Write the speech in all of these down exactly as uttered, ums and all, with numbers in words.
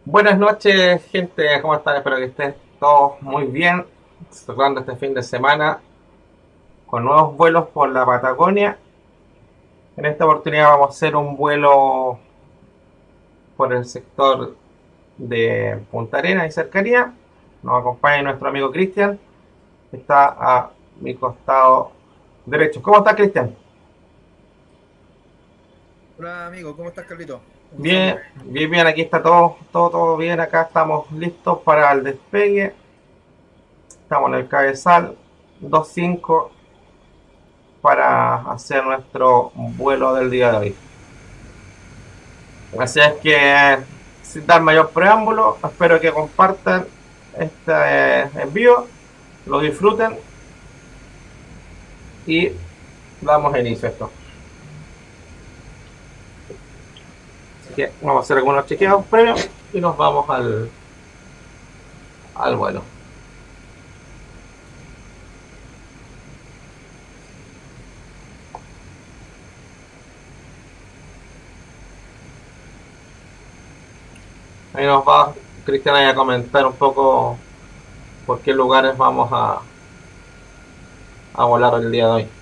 Buenas noches, gente. ¿Cómo están? Espero que estén todos muy bien. Cerrando este fin de semana con nuevos vuelos por la Patagonia. En esta oportunidad vamos a hacer un vuelo por el sector de Punta Arenas y cercanía. Nos acompaña nuestro amigo Cristian, que está a mi costado derecho. ¿Cómo está, Cristian? Hola amigo, ¿cómo estás, Carlito? Un Bien, saludo. bien, bien. Aquí está todo, todo, todo bien. Acá estamos listos para el despegue. Estamos en el cabezal dos cinco para hacer nuestro vuelo del día de hoy. Así es que, sin dar mayor preámbulo, espero que compartan este eh, envío, lo disfruten y damos inicio a esto. Así que vamos a hacer algunos chequeos previos y nos vamos al, al vuelo. Ahí nos va Cristiana a comentar un poco por qué lugares vamos a, a volar el día de hoy.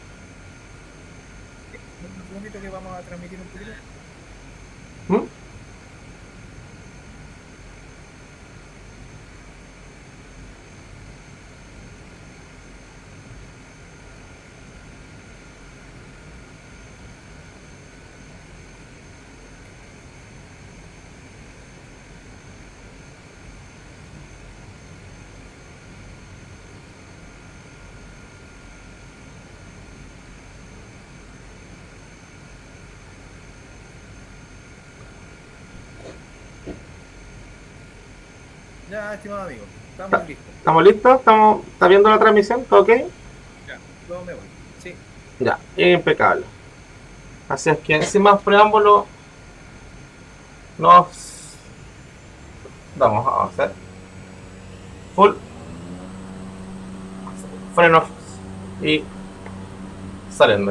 Un segundito que vamos a transmitir un poquito. ¿Mm? Ya, estimado amigo, estamos listos. ¿Estamos listos? ¿Estamos, ¿Está viendo la transmisión? ¿Todo ok? Ya, luego me voy. Sí, Ya, impecable. Así es que sin más preámbulo, nos vamos a hacer full freno y saliendo.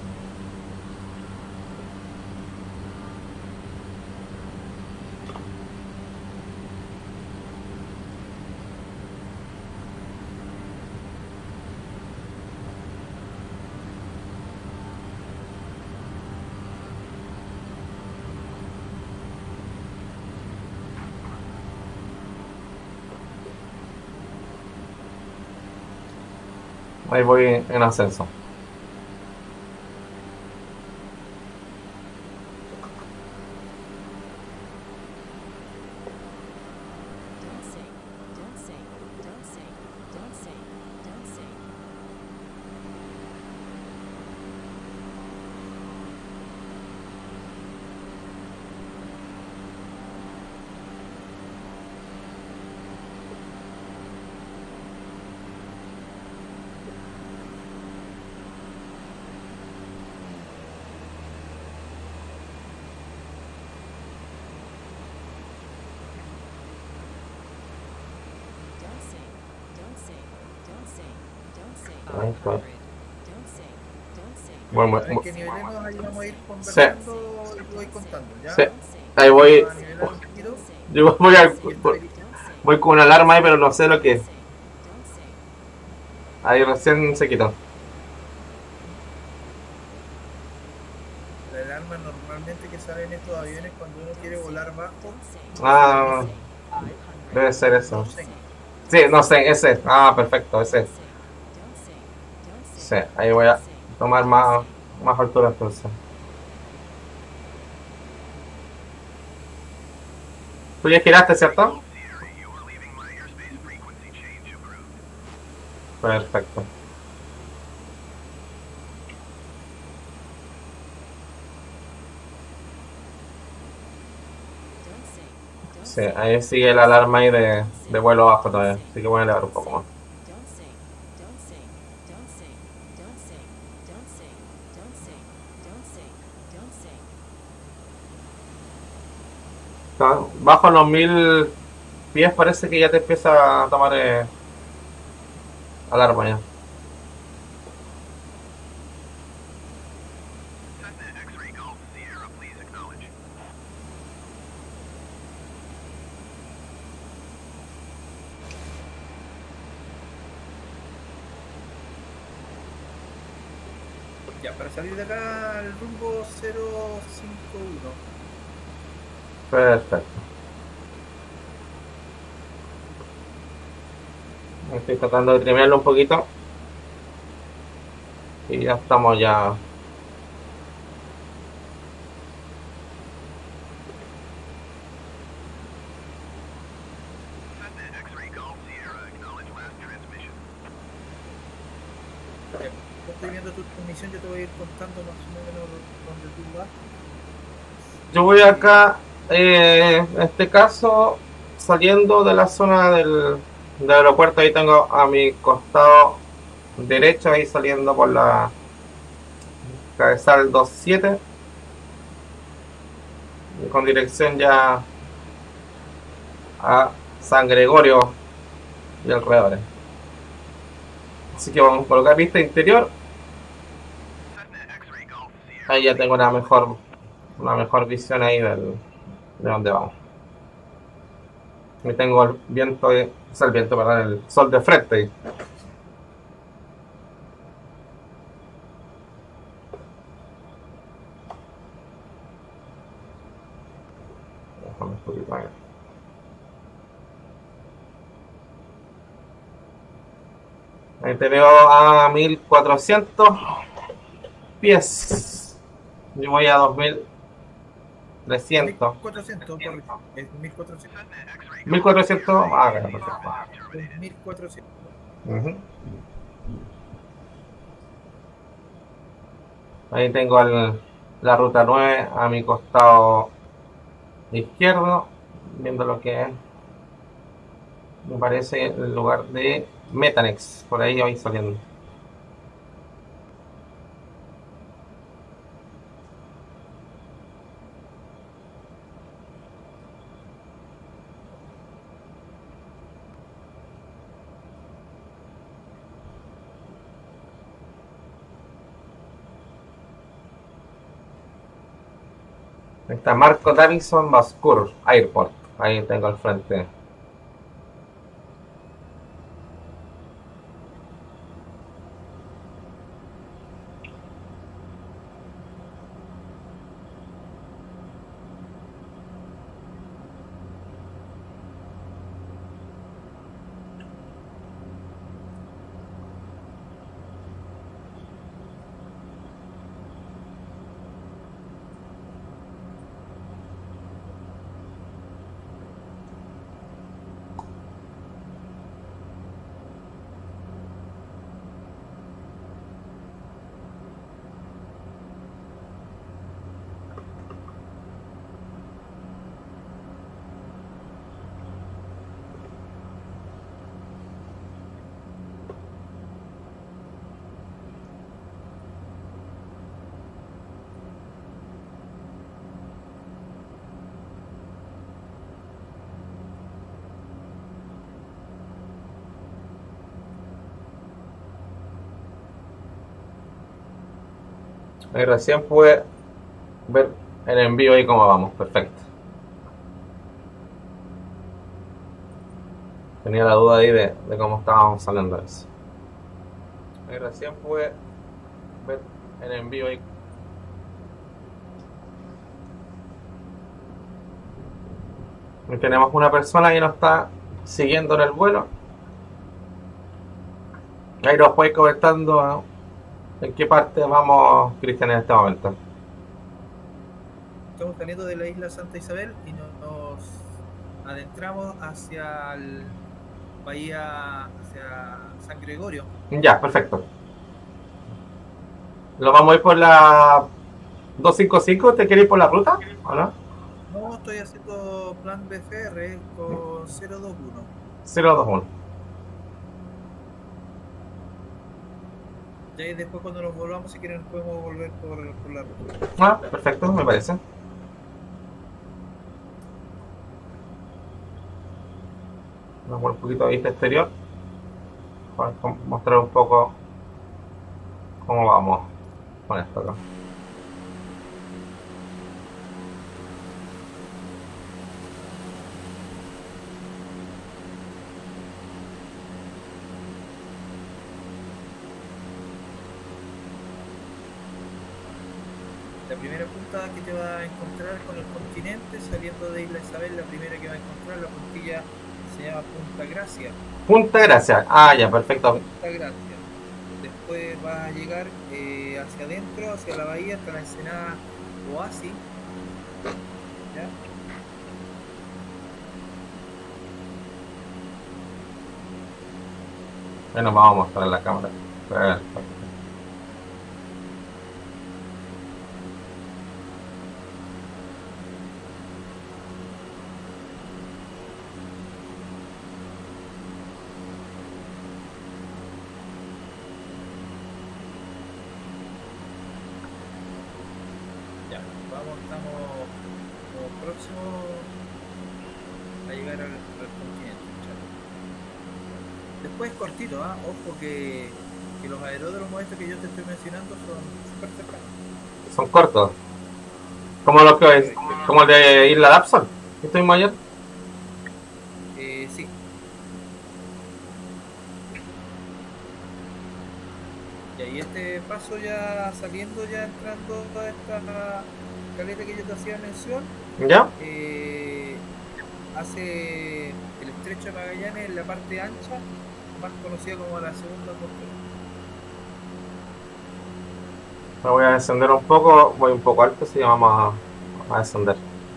Ahí voy en ascenso. Don't sing, don't sing, don't sing, don't sing, don't sing. Don't sing, don't sing, don't sing, don't sing. Ahí five está. hundred. Don't sing, don't sing, Bueno, hay bueno, que nivelarnos, ahí vamos a ir sí, don't sing, conversando y te voy don't sing, contando, sí. ¿ya? don't sing, Ahí Vamos voy. a nivelar un don't poquito. sing, Yo voy, don't a, Y sing, está ahí. don't sing, voy con una alarma ahí, pero no sé lo que don't es. sing, don't sing. Ahí recién se quitó. La alarma normalmente que sale en estos aviones cuando uno quiere Don't sing, volar bajo don't sing, don't Ah, sing. five hundred. debe ser eso. no Don't sé. sing, Sí, don't no sing, sé, ese. Ah, perfecto, ese. don't sing, don't sing, don't Sí, sing, ahí voy don't a sing, tomar don't más, sing. más altura entonces. Tú ya giraste, ¿cierto? Perfecto. Don't sing, don't Sí, sing, ahí sigue don't la sing, alarma ahí de, don't de sing, vuelo bajo don't todavía. sing, Así que voy a elevar un don't poco sing, más. don't sing, don't sing, don't sing, don't sing, don't sing, don't sing, don't sing, don't sing. Está- Bajo los mil pies parece que ya te empieza a tomar eh, alarma ya. para salir de acá al rumbo cero cinco uno. Perfecto. Estoy tratando de trimearlo un poquito. Y ya estamos ya. Estoy viendo tu transmisión, yo te voy a ir contando más o menos dónde tú vas. Yo voy acá, eh, en este caso, saliendo de la zona del, del aeropuerto. Ahí tengo a mi costado derecho, ahí saliendo por la cabezal veintisiete, con dirección ya a San Gregorio y alrededores. Así que vamos a colocar vista interior. Ahí ya tengo una mejor, una mejor visión ahí del, de dónde vamos. Y tengo el viento, o sea, el viento, perdón, el sol de frente ahí. Déjame un poquito ahí. Ahí te veo a mil cuatrocientos pies. Yo voy a dos mil trescientos. mil cuatrocientos, correcto. Es mil cuatrocientos. mil cuatrocientos. Ah, claro, perfecto. mil cuatrocientos. Uh-huh. Ahí tengo el, la ruta nueve a mi costado izquierdo, viendo lo que es, me parece, el lugar de Metanex. Por ahí voy saliendo. Ahí está Marco Davison Bascour Airport. Ahí tengo al frente. Ahí recién pude ver el envío ahí cómo vamos. Perfecto. Tenía la duda ahí de, de cómo estábamos saliendo de eso. Ahí recién pude ver el envío ahí. Y tenemos una persona que nos está siguiendo en el vuelo. Ahí nos puede ir comentando, ¿no?, en qué parte vamos, Cristian, en este momento. Estamos saliendo de la isla Santa Isabel y nos, nos adentramos hacia el bahía, hacia San Gregorio. Ya, perfecto. ¿Lo vamos a ir por la doscientos cincuenta y cinco? ¿Te quieres ir por la ruta o no? No, estoy haciendo plan B F R con cero dos uno. cero dos uno. Ya, y después cuando nos volvamos, si quieren, podemos volver por, por la ruta. Ah, perfecto, me parece. Vamos por un poquito de vista exterior para mostrar un poco cómo vamos con esto acá. La primera punta que te va a encontrar con el continente, saliendo de Isla Isabel, la primera que va a encontrar, la puntilla se llama Punta Gracia. Punta Gracia. Ah, ya, perfecto. Punta Gracia. Después vas a llegar eh, hacia adentro, hacia la bahía, hasta la ensenada Oasis. ¿Ya? Ahí nos vamos a mostrar en la cámara. Perfecto. Ya, vamos, estamos como próximos a llegar al, al continente. Muchachos. Después cortito, ¿ah? Ojo que, que los aeródromos estos que yo te estoy mencionando son súper cercanos. Son cortos. Como lo que es, como el de Isla Dapson. ¿Estoy mayor? Eh, sí. Y ahí este paso ya saliendo, ya entrando a esta caleta que yo te hacía mención, ¿Ya? eh, hace el estrecho de Magallanes en la parte ancha, más conocida como la segunda costera. Me voy a descender un poco. Voy un poco alto, así que vamos a, a descender.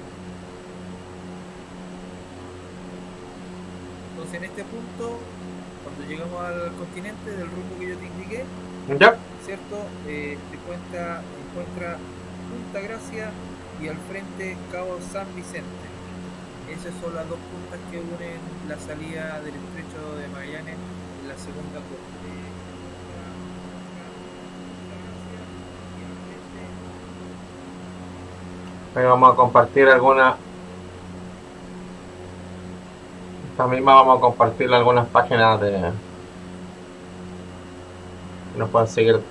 Entonces en este punto, cuando llegamos al continente del rumbo que yo te indiqué, ¿Ya? ¿cierto? Eh, te cuenta, encuentra Punta Gracia y al frente Cabo San Vicente. Esas son las dos puntas que unen la salida del estrecho de Magallanes en la segunda costa. Ahí vamos a compartir alguna. Esta misma vamos a compartir algunas páginas de. Que nos pueden seguir.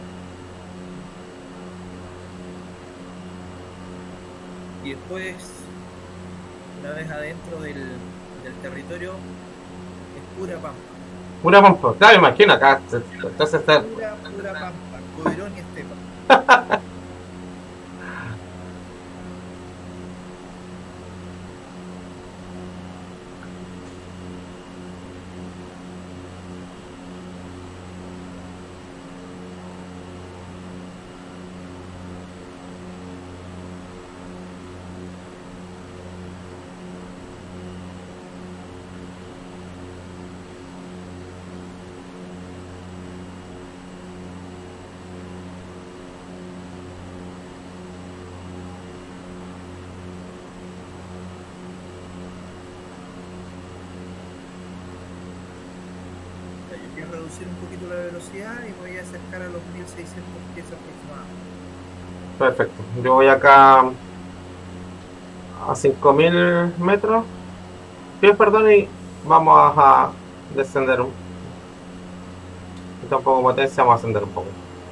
Y después, una vez adentro del, del territorio, es pura pampa. Pura pampa. Claro, imagino acá. Entonces está. Pura, pura pampa. Coirón y estepa. Yo quiero reducir un poquito la velocidad y voy a acercar a los mil seiscientos pies aproximadamente. Perfecto. Yo voy acá a cinco mil metros. Pies, perdón, y vamos a descender un poco potencia, vamos a ascender un poco.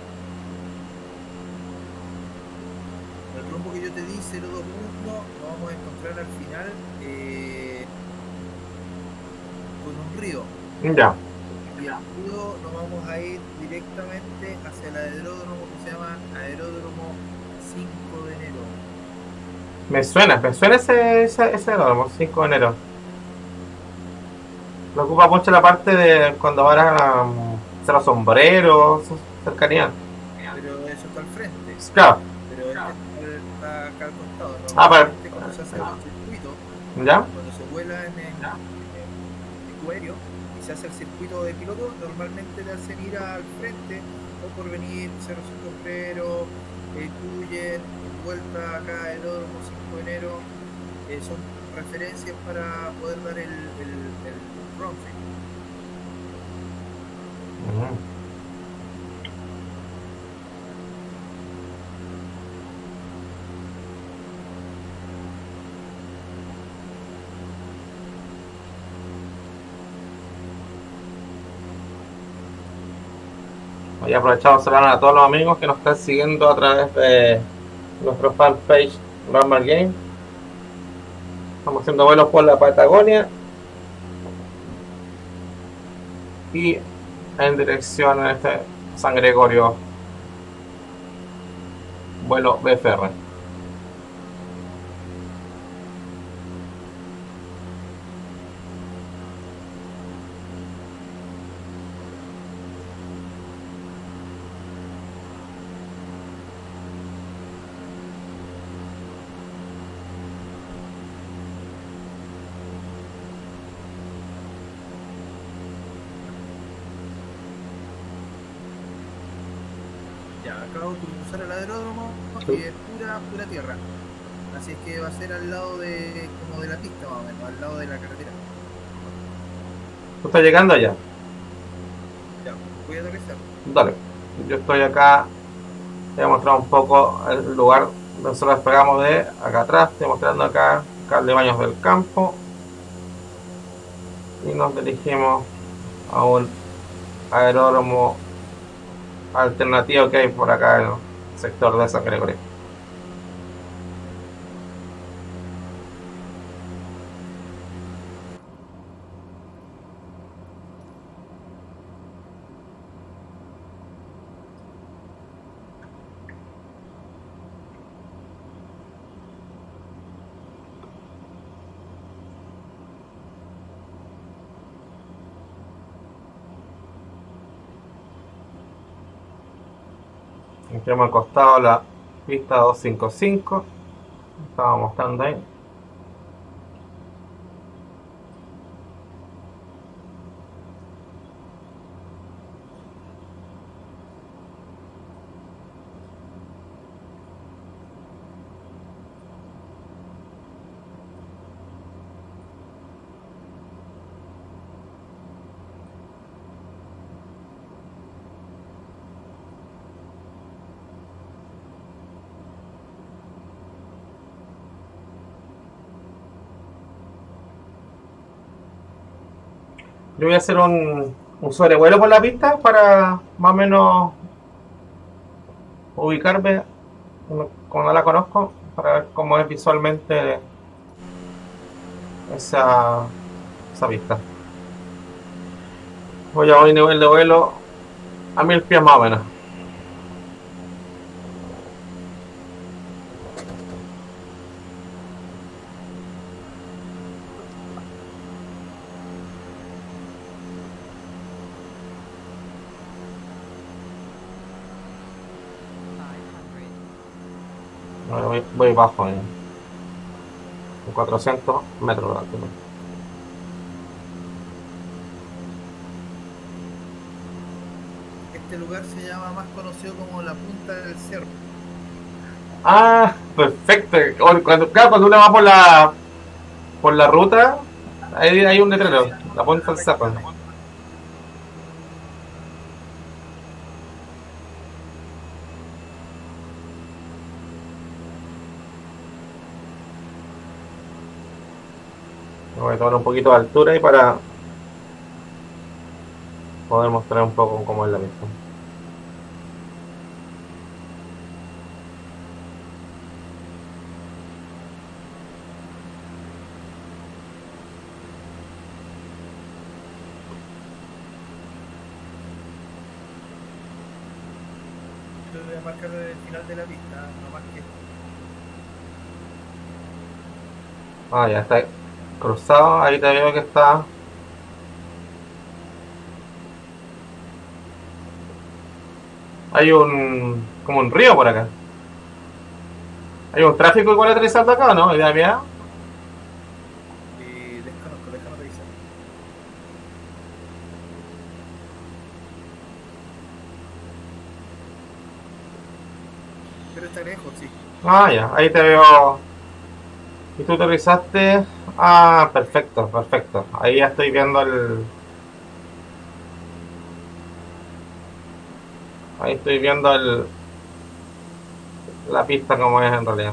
El rumbo que yo te di, cero dos uno, lo vamos a encontrar al final eh, con un río. Ya. Y al río nos vamos a ir directamente hacia el aeródromo que se llama Aeródromo cinco de enero. Me suena, me suena ese, ese, ese aeródromo, cinco de enero. Me ocupa mucho la parte de cuando van a um, hacer los sombreros, cercanía. Pero eso está al frente. Claro. Pero este está acá al costado. Ah, para. Normalmente cuando se hace el circuito, ¿Ya? cuando se vuela en el, en el aéreo y se hace el circuito de piloto, normalmente te hacen ir al frente o por venir Cerro Sombrero, eh, Cuyen, vuelta acá a Aeródromo cinco de enero, eh, son referencias para poder dar el, el, el round trip. Uh-huh. Hoy aprovechamos de saludar a todos los amigos que nos están siguiendo a través de nuestro fanpage Normal Game. Estamos haciendo vuelos por la Patagonia y en dirección a este San Gregorio vuelo B F R. Ya, acabo de cruzar el aeródromo Sí. y es pura, pura tierra. Así es que va a ser al lado de, como de la pista más o menos, al lado de la carretera. ¿Tú estás llegando allá? Ya, voy a aterrizar. Dale. Yo estoy acá. Te voy a mostrar un poco el lugar donde nosotros despegamos de acá atrás. Estoy mostrando acá Carle Baños del Campo. Y nos dirigimos a un aeródromo alternativo que hay por acá en el sector de San Gregorio. Aquí hemos acostado la pista doscientos cincuenta y cinco. Estaba mostrando ahí. Yo voy a hacer un, un sobrevuelo por la pista para más o menos ubicarme como no la conozco, para ver cómo es visualmente esa, esa pista. Voy a un nivel de vuelo a mil pies más o menos. Bueno, voy, voy bajo en, en cuatrocientos metros de altura. Este lugar se llama más conocido como la Punta del Cerro. Ah, perfecto. Cuando, claro, cuando uno va por la por la ruta, ahí hay un letrero, la Punta del Cerro. Voy a tomar un poquito de altura y para poder mostrar un poco cómo es la misma. Yo voy a marcar el final de la pista, no más que Ah, ya está cruzado, ahí te veo que está. Hay un como un río por acá. Hay un tráfico igual aterrizando acá, ¿no? ¿Idea mía? eh, desconozco, déjame revisar. Pero está lejos, sí. Ah, ya, ahí te veo. ¿Y tú aterrizaste? Ah, perfecto, perfecto. Ahí ya estoy viendo el. Ahí estoy viendo el. La pista como es en realidad.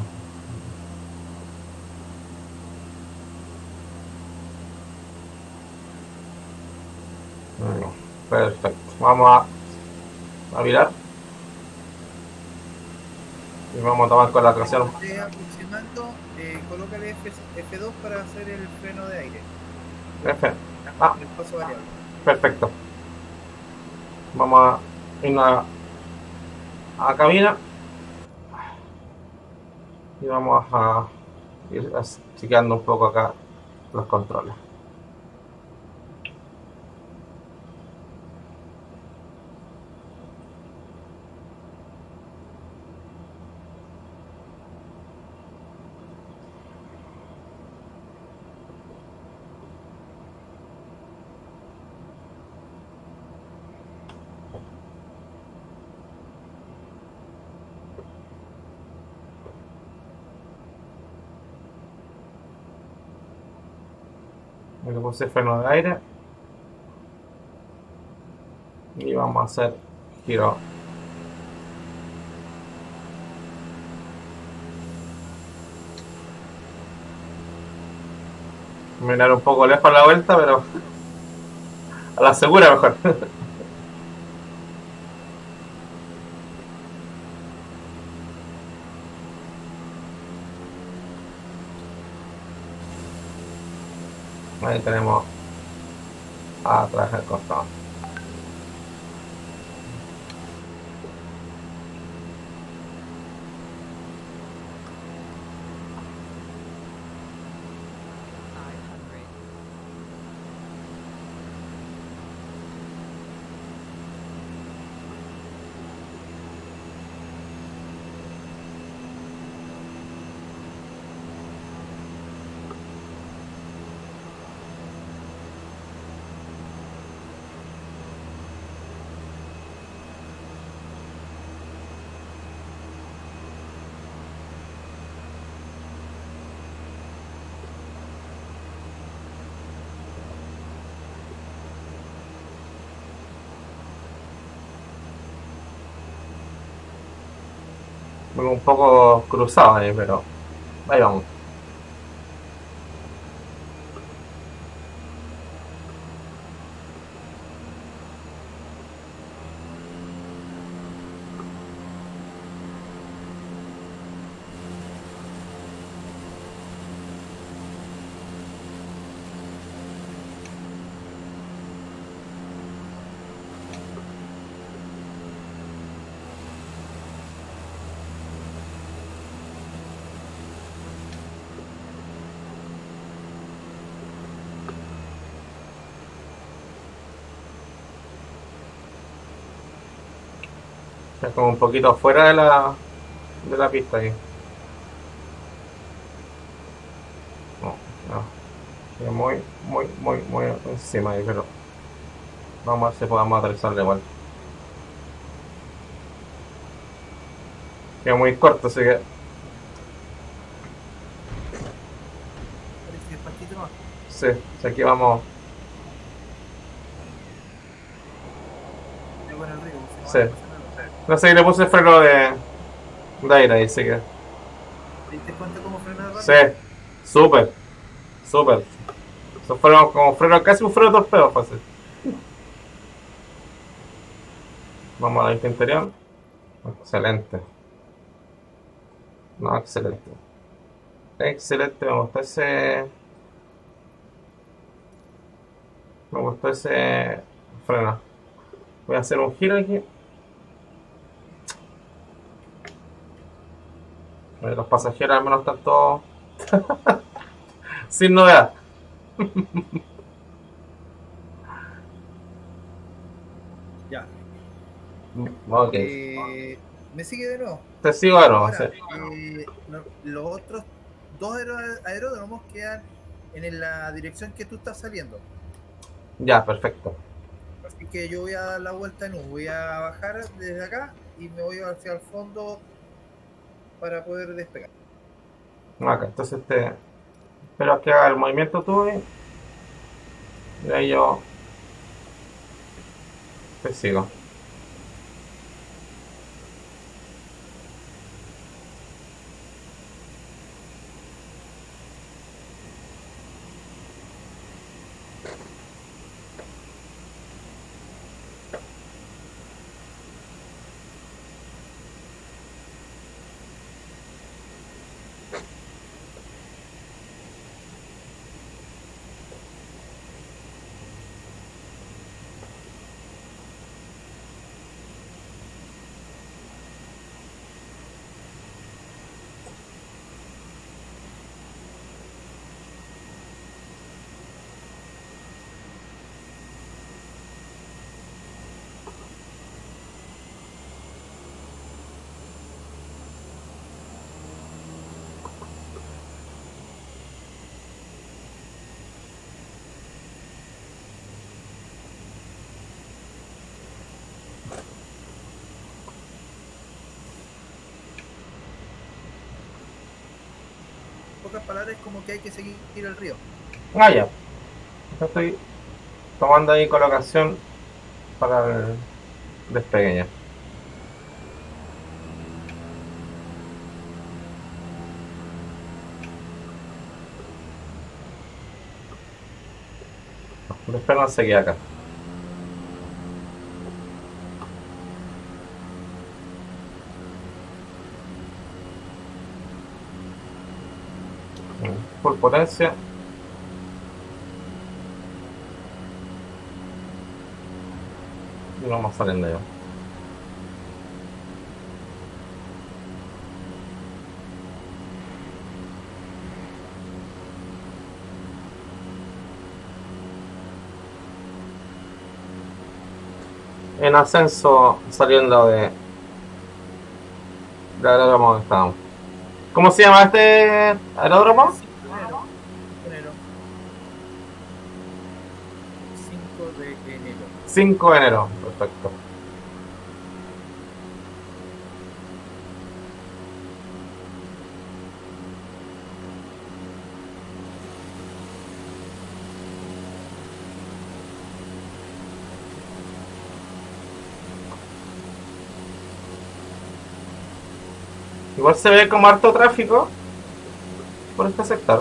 Bueno, perfecto. Vamos a, a virar. Y vamos a tomar con la tracción. Esté aproximando, eh, colócale F, F dos para hacer el freno de aire. F. Ah, El paso variable. perfecto. Vamos a irnos a, a cabina. Y vamos a ir chequeando un poco acá los controles. Me le puse freno de aire y vamos a hacer giro. Mirar un poco lejos la vuelta, pero a la segura mejor. Ahí tenemos atrás el costado. five hundred. Un poco cruzado ahí, pero ahí vamos. Es como un poquito fuera de la, de la pista ahí. No, no. Es muy, muy, muy, muy encima ahí, pero vamos a ver si podemos aterrizarle igual. Queda muy corto, así que Parece despacito nomás. sí, sí, aquí vamos. Pero con el río, si no Sí. vaya a pasar nada. No sé, le puse el freno de, de aire ahí, así que. ¿Te diste cuenta cómo frenar Sí, rápido? súper, súper. Esos fueron como freno, casi un freno de torpedo, fácil. Vamos a la vista interior. Excelente. No, excelente. Excelente, me gustó ese. Me gustó ese freno. Voy a hacer un giro aquí. Eh, Los pasajeros al menos están todos sin novedad. Ya. Ok. Eh, ¿me sigue de nuevo? Te sigo de nuevo, sí. Ahora, eh, no- los otros dos aero- aeródromos quedan en la dirección que tú estás saliendo. Ya, perfecto. Así que yo voy a dar la vuelta en U. Voy a bajar desde acá y me voy hacia el fondo para poder despegar. Acá, entonces te espero que haga el movimiento tú y y ahí yo te sigo. pocas palabras es como que hay que seguir el río. Ah, ya. Yo estoy tomando ahí colocación para el despegue ya. El despegue no se queda acá. Full potencia. Y vamos saliendo ya. En ascenso saliendo de del aeródromo donde estábamos. ¿Cómo se llama este aeródromo? Enero. Enero. cinco de enero. cinco de enero, perfecto. Igual se ve como harto tráfico por este sector.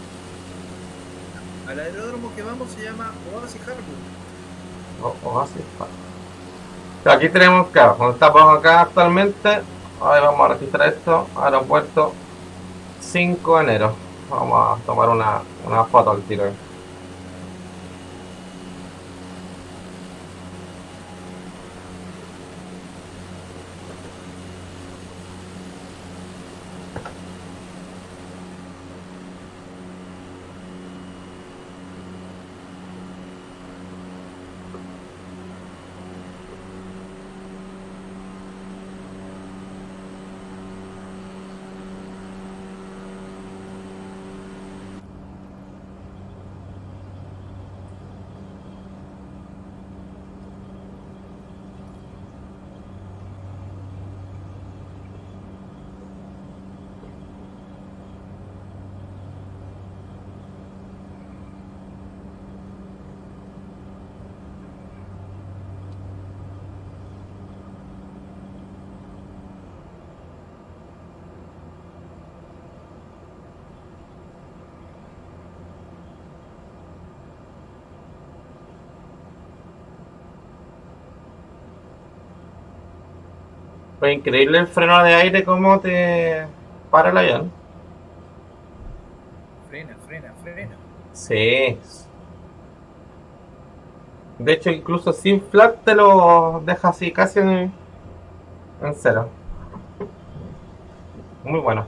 Al aeródromo que vamos se llama Oasis Harbor. O, o así. Aquí tenemos, claro, donde estamos acá actualmente. Ahora vamos a registrar esto. Aeropuerto cinco de enero. Vamos a tomar una, una foto al tiro. Fue increíble el freno de aire, cómo te para el avión. Frena, frena, frena. Sí. De hecho, incluso sin flat te lo deja así casi en, en cero. Muy bueno.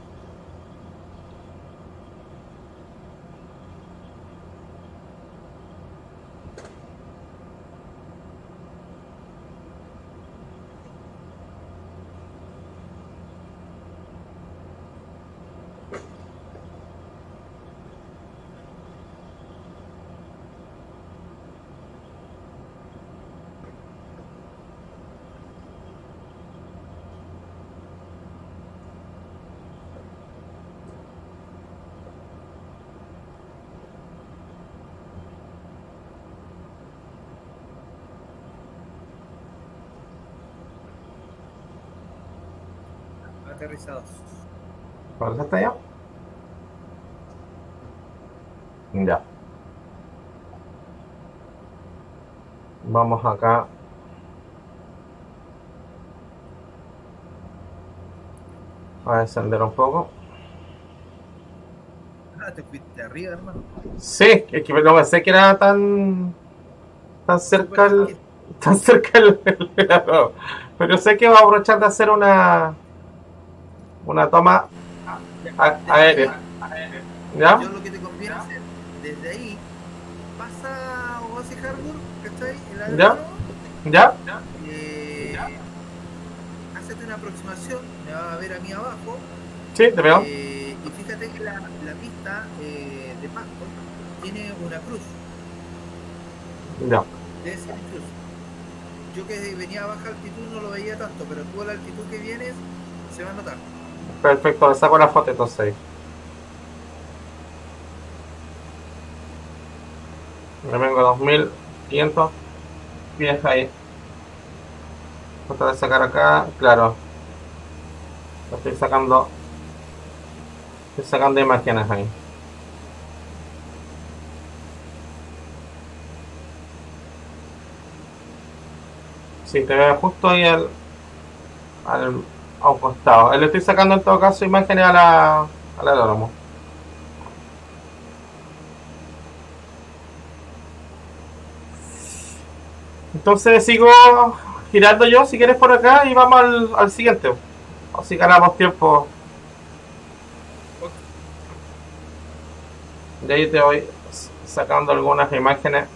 Aterrizados. ¿Por eso está ya? Ya. Vamos acá. A descender un poco. Ah, te fuiste arriba, hermano. Sí, es que no pensé que era tan tan cerca el, tan cerca el, el, el aeródromo. Pero sé que va a aprovechar de hacer una una toma a- aérea. ¿Ya? Yo lo que te conviene hacer, desde ahí, pasa a Oasis Harbor, ¿cachai? El ¿Ya? aeródromo, ¿Ya? eh, hacete una aproximación, me vas a ver a mí abajo, Sí, te veo. eh, y fíjate que la, la pista eh, de pasto tiene una cruz, Ya. debe ser cruz. Yo que venía a baja altitud no lo veía tanto, pero tú a la altitud que vienes se va a notar. Perfecto, le saco la foto entonces. Me vengo a dos mil quinientos pies ahí. Tratar de sacar acá, claro. Lo estoy sacando. Estoy sacando imágenes ahí. Sí, te veo justo ahí al, al, a un costado. Le estoy sacando en todo caso imágenes a la, al aeródromo. Entonces sigo girando yo, si quieres, por acá y vamos al, al siguiente. Así ganamos tiempo. De ahí te voy sacando algunas imágenes.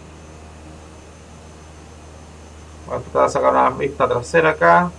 Voy a tratar de sacar una vista trasera acá.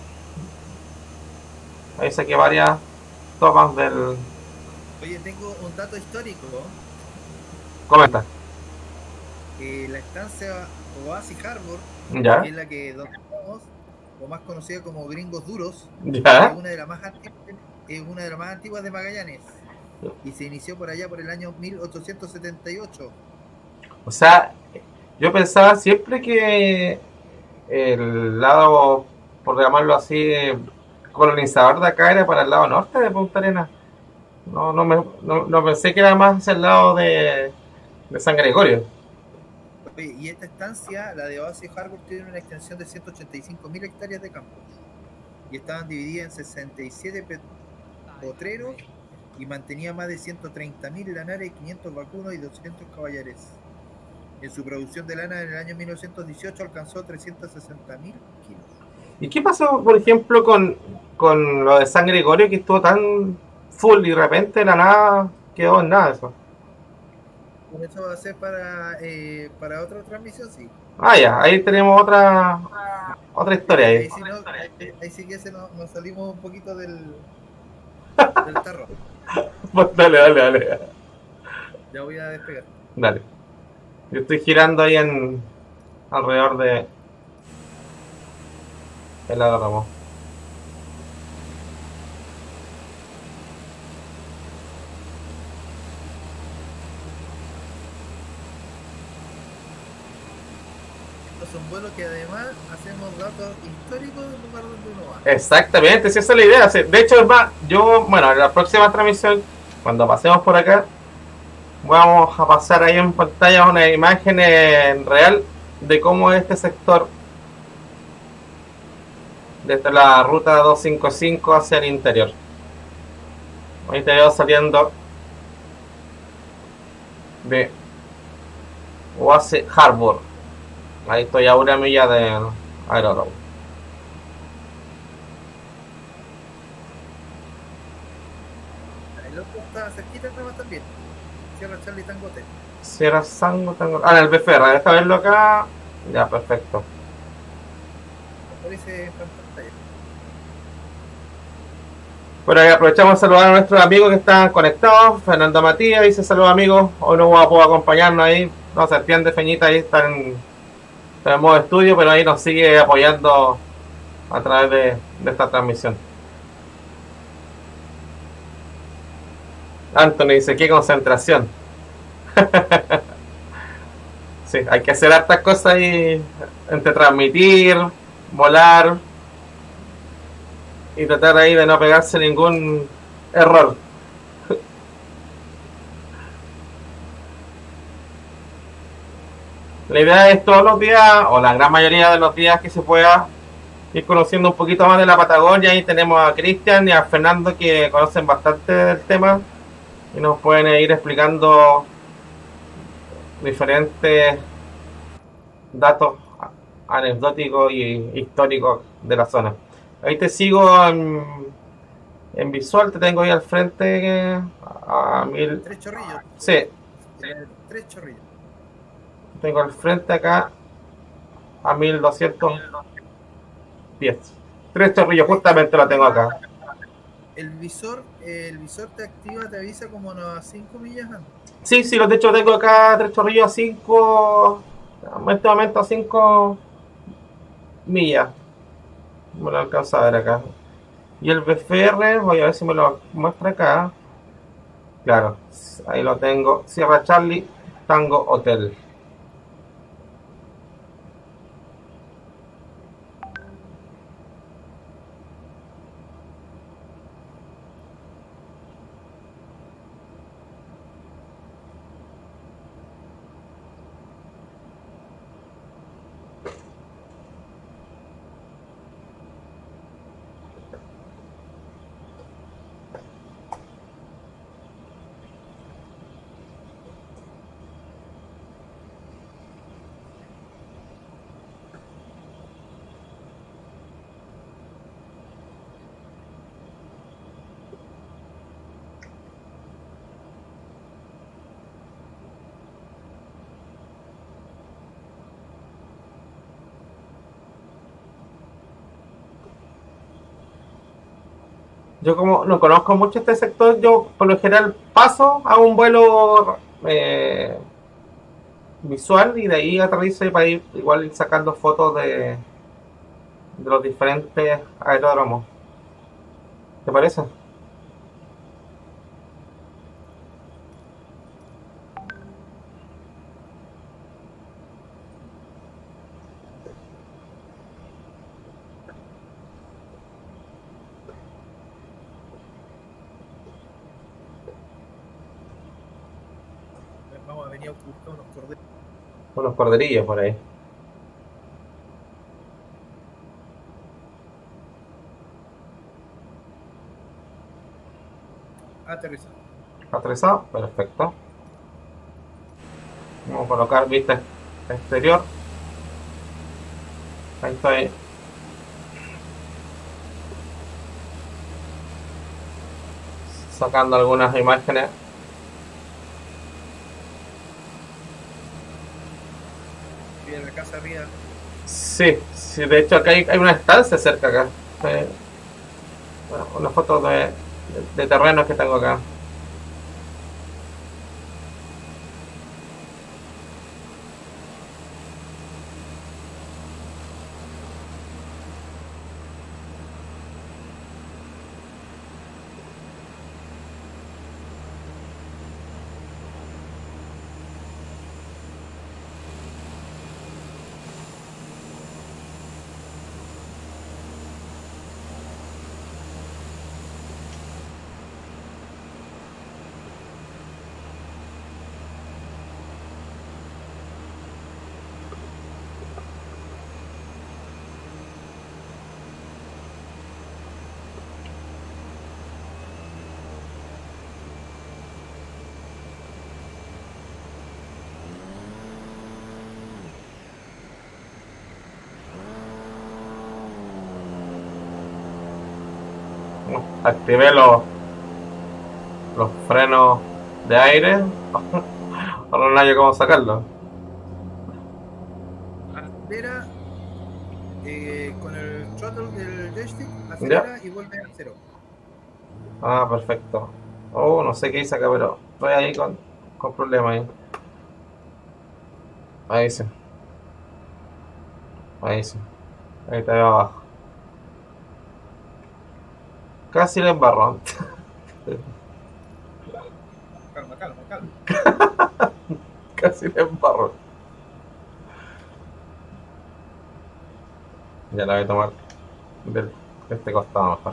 Ahí saqué varias tomas del... Oye, tengo un dato histórico. Comenta. Eh, la estancia Oasis Harbor, Ya. que es la que donde estamos, o más conocida como Gringos Duros, Ya. es una de las más antiguas, es una de las más antiguas de Magallanes. Y se inició por allá por el año mil ochocientos setenta y ocho. O sea, yo pensaba siempre que el lado, por llamarlo así, colonizador de acá era para el lado norte de Punta Arenas. No, no, me, no, no pensé que era más hacia el lado de, de San Gregorio. Oye, y esta estancia, la de Oasis Harbor, tiene una extensión de ciento ochenta y cinco mil hectáreas de campo. Y estaban divididas en sesenta y siete potreros y mantenía más de ciento treinta mil lanares, quinientos vacunos y doscientos caballares. En su producción de lana en el año mil novecientos dieciocho alcanzó trescientos sesenta mil kilos. ¿Y qué pasó, por ejemplo, con, con lo de San Gregorio, que estuvo tan full y de repente de la nada quedó en nada eso? Bueno, eso va a ser para, eh, para otra transmisión, sí. Ah, ya, ahí tenemos otra otra historia ahí. Ahí sí, no, ahí, ahí sí que se nos, nos salimos un poquito del, del tarro. Pues dale, dale, dale. Ya voy a despegar. Dale. Yo estoy girando ahí en alrededor de el aeródromo. Estos son vuelos que además hacemos datos históricos del lugar donde uno va. Exactamente, sí, esa es la idea. Sí, de hecho, es más, yo, bueno, en la próxima transmisión, cuando pasemos por acá, vamos a pasar ahí en pantalla una imagen en real de cómo es este sector desde la ruta doscientos cincuenta y cinco hacia el interior. Ahí te veo saliendo de Oasis Harbor. Ahí estoy a una milla del aeródromo. El otro está cerquita nomás también. Sierra Charlie Tango Hotel. Sierra Sango, tengo... Ah, en el B F R, deja verlo acá. Ya, perfecto. Aparece en pantalla. Bueno, ahí aprovechamos de saludar a nuestros amigos que están conectados. Fernando Matías dice: saludos amigos, hoy no puedo acompañarnos ahí. No se entiende, Feñita, ahí está en, está en modo estudio, pero ahí nos sigue apoyando a través de, de esta transmisión. Anthony dice: qué concentración. Sí, hay que hacer hartas cosas ahí, entre transmitir, volar y tratar ahí de no pegarse ningún error. La idea es todos los días, o la gran mayoría de los días que se pueda, ir conociendo un poquito más de la Patagonia. Ahí tenemos a Cristian y a Fernando, que conocen bastante del tema y nos pueden ir explicando diferentes datos anecdóticos y históricos de la zona. Ahí te sigo en, en visual, te tengo ahí al frente a, a mil... Tres chorrillos. Sí. Eh, Tres chorrillos. Tengo al frente acá a mil doscientos pies. Tres chorrillos, justamente lo tengo acá. El visor, el visor te activa, te avisa como unas cinco millas antes. Sí, sí, de hecho tengo acá tres chorrillos a cinco, en este momento a cinco millas. Me lo alcanzo a ver acá. Y el B F R, voy a ver si me lo muestra acá. Claro, ahí lo tengo. Sierra Charlie, Tango Hotel. Yo como no conozco mucho este sector, yo por lo general paso a un vuelo eh, visual y de ahí aterrizo para ir igual ir sacando fotos de, de los diferentes aeródromos. ¿Te parece? Vamos a venir a buscar unos corderos. Unos corderillos por ahí. Aterrizar. Aterrizado, perfecto. Vamos a colocar vista exterior. Ahí estoy. Sacando algunas imágenes. Viene la casa arriba. Sí, sí, de hecho acá hay, hay una estancia cerca acá. Eh, bueno, una foto de, de, de terrenos que tengo acá. Activé los, los frenos de aire. Ahora no hay cómo sacarlo. Acelera eh, con el throttle del joystick, acelera y vuelve a cero. Ah, perfecto. Oh, no sé qué hice acá, pero estoy ahí con, con problemas ahí. Ahí sí. Ahí sí. Ahí te veo abajo. Casi le embarró. Calma, calma, calma. Casi le embarró. Ya la voy a tomar de este costado mejor.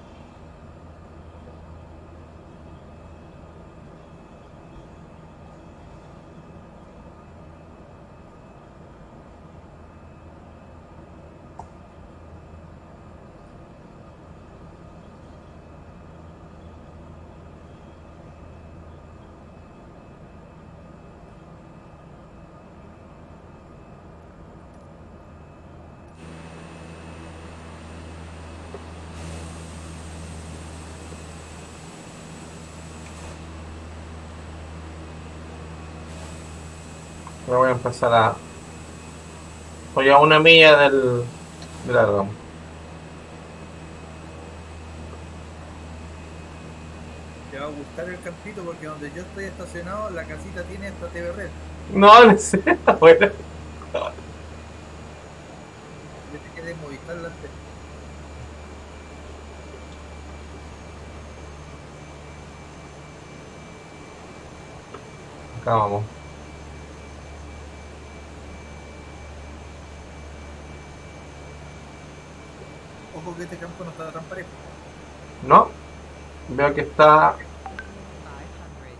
Me voy a empezar a... Voy a una milla del, del árbol. Te va a gustar el campito porque donde yo estoy estacionado, la casita tiene esta T V Red. No, no sé. Bueno. Yo te quedé Movistar la antes. Acá vamos. Ojo que este campo no está tan parejo. ¿No? Veo que está... five hundred.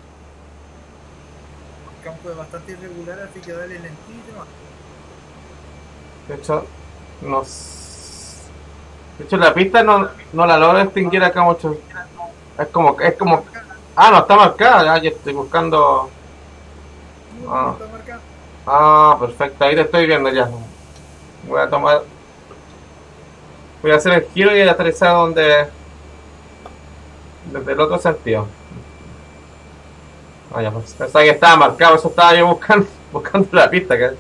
El campo es bastante irregular, así que dale lentito nomás. De hecho, no... s- De hecho, la pista no, no la logro distinguir acá mucho. Es como... Es como... Ah, no, está marcada. Ya, yo estoy buscando... No, Ah. no está marcado. Ah, perfecto. Ahí te estoy viendo ya. Voy a tomar... Voy a hacer el giro y aterrizar donde... Desde el otro sentido. Ah, ya, pues, pensaba que estaba marcado. Eso estaba yo buscando, buscando la pista. Que...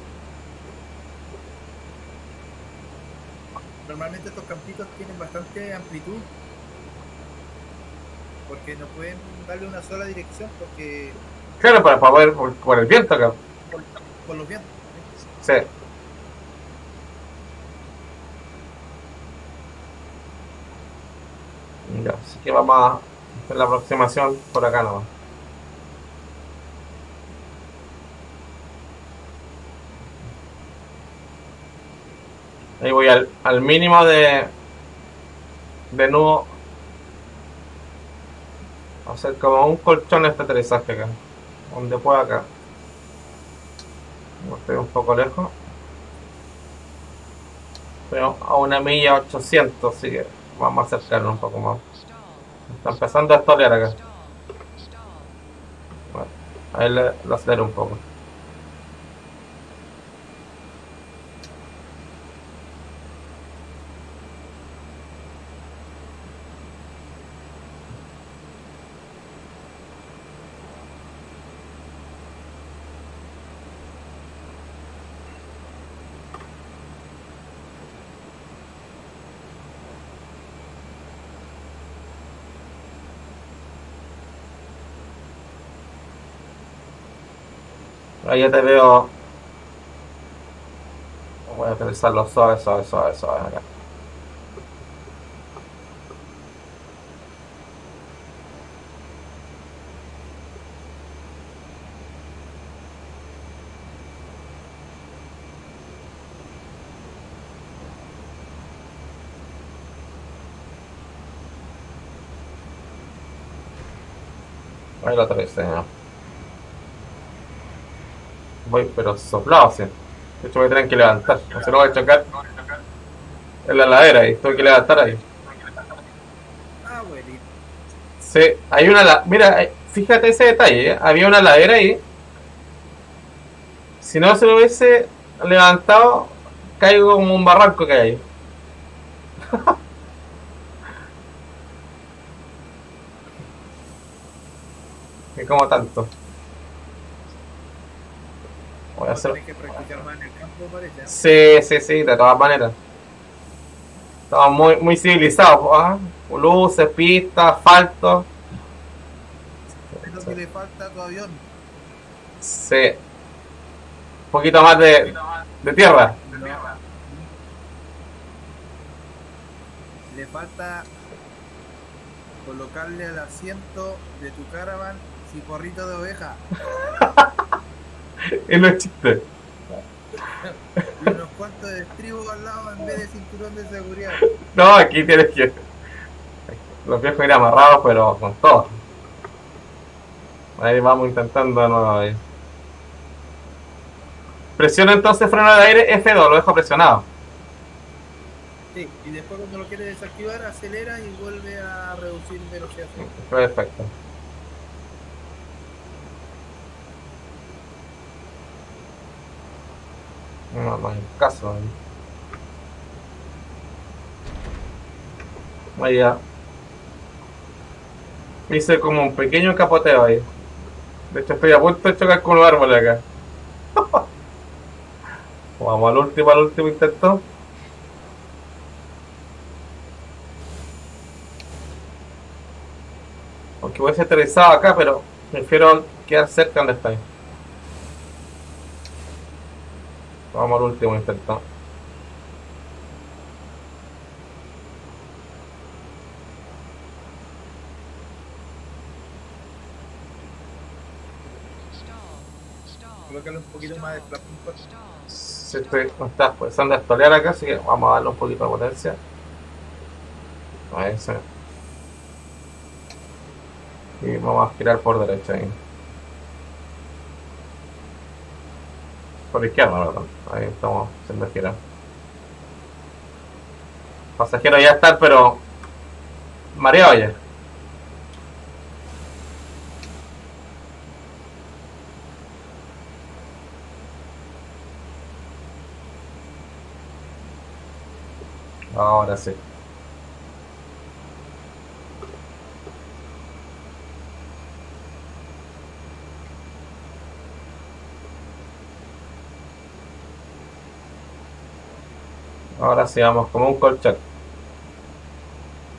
Normalmente estos campitos tienen bastante darle amplitud, porque no pueden darle una sola dirección porque Claro, para, para ver por, por el viento acá. por, por los vientos. Sí. Ya, así que vamos a hacer la aproximación por acá nomás. Ahí voy al, al mínimo de, de nudo. A hacer como un colchón este aterrizaje acá. Donde pueda acá. Estoy un poco lejos. Pero a una milla ochocientos, así que vamos a acercarnos un poco más. Está empezando a estolear acá. Bueno, ahí le, lo acelero un poco. Ahí ya te veo. Voy a aterrizarlo suave, suave, suave, suave acá. Ahí lo aterricé, ¿no? Voy, pero soplado, sí. De hecho, voy a tener que levantar. O sea, no voy a chocar en la ladera y tengo que levantar ahí. Ah, bueno, Sí, hay una. la- Mira, eh, fíjate ese detalle, ¿eh? Había una ladera ahí. Si no se lo hubiese levantado, caigo como un barranco que hay ahí. Que como tanto. Voy a vamos a hacer. tener que practicar más en el campo, parece. ¿eh? Sí, sí, sí, de todas maneras. Estamos muy, muy civilizados, ¿ah? Luces, pistas, asfalto. Es lo que le falta a tu avión. Sí. Un poquito más de, de tierra. No. Le falta colocarle al asiento de tu caravan ciporrito de oveja Y no es chiste. y unos cuantos de estribos al lado en vez de cinturón de seguridad. No, aquí tienes que. Los viejos ir amarrados, pero con todo. Ahí vamos intentando de nuevo ahí. Presiona entonces freno de aire F dos, lo dejo presionado. Sí, y después cuando lo quieres desactivar, acelera y vuelve a reducir velocidad. Perfecto. No, no hay caso. Ahí ya. Hice como un pequeño capoteo ahí. De hecho, estoy a punto de chocar con los árboles acá. Vamos al último, al último intento. Aunque hubiese aterrizado acá, pero prefiero quedar cerca donde estoy. Vamos al último intento. Colócale un poquito más de flap. Si estoy, me está empezando a estolear acá, así que vamos a darle un poquito de potencia. Ahí sí. Y vamos a girar por derecha ahí. Por izquierda, perdón. Ahí estamos haciendo girar. Pasajero ya está, pero mareado ya. Ahora sí. Ahora sí vamos como un colchón.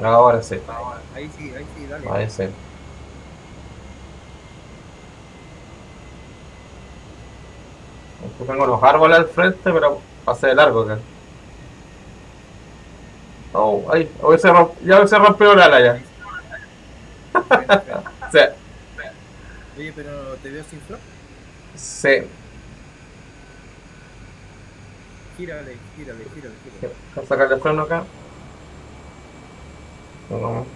Ahora sí. Ahí sí, ahí sí, dale. Ahí sí. Aquí tengo unos árboles al frente, pero pasé de largo acá. Oh, ahí, hoy se romp- ya se rompió el ala ya. Ahí sí. Frente, frente. Sí, Oye, pero te veo sin flop. sí. Gírale, gírale, gírale, gírale. Voy a sacarle freno acá. No.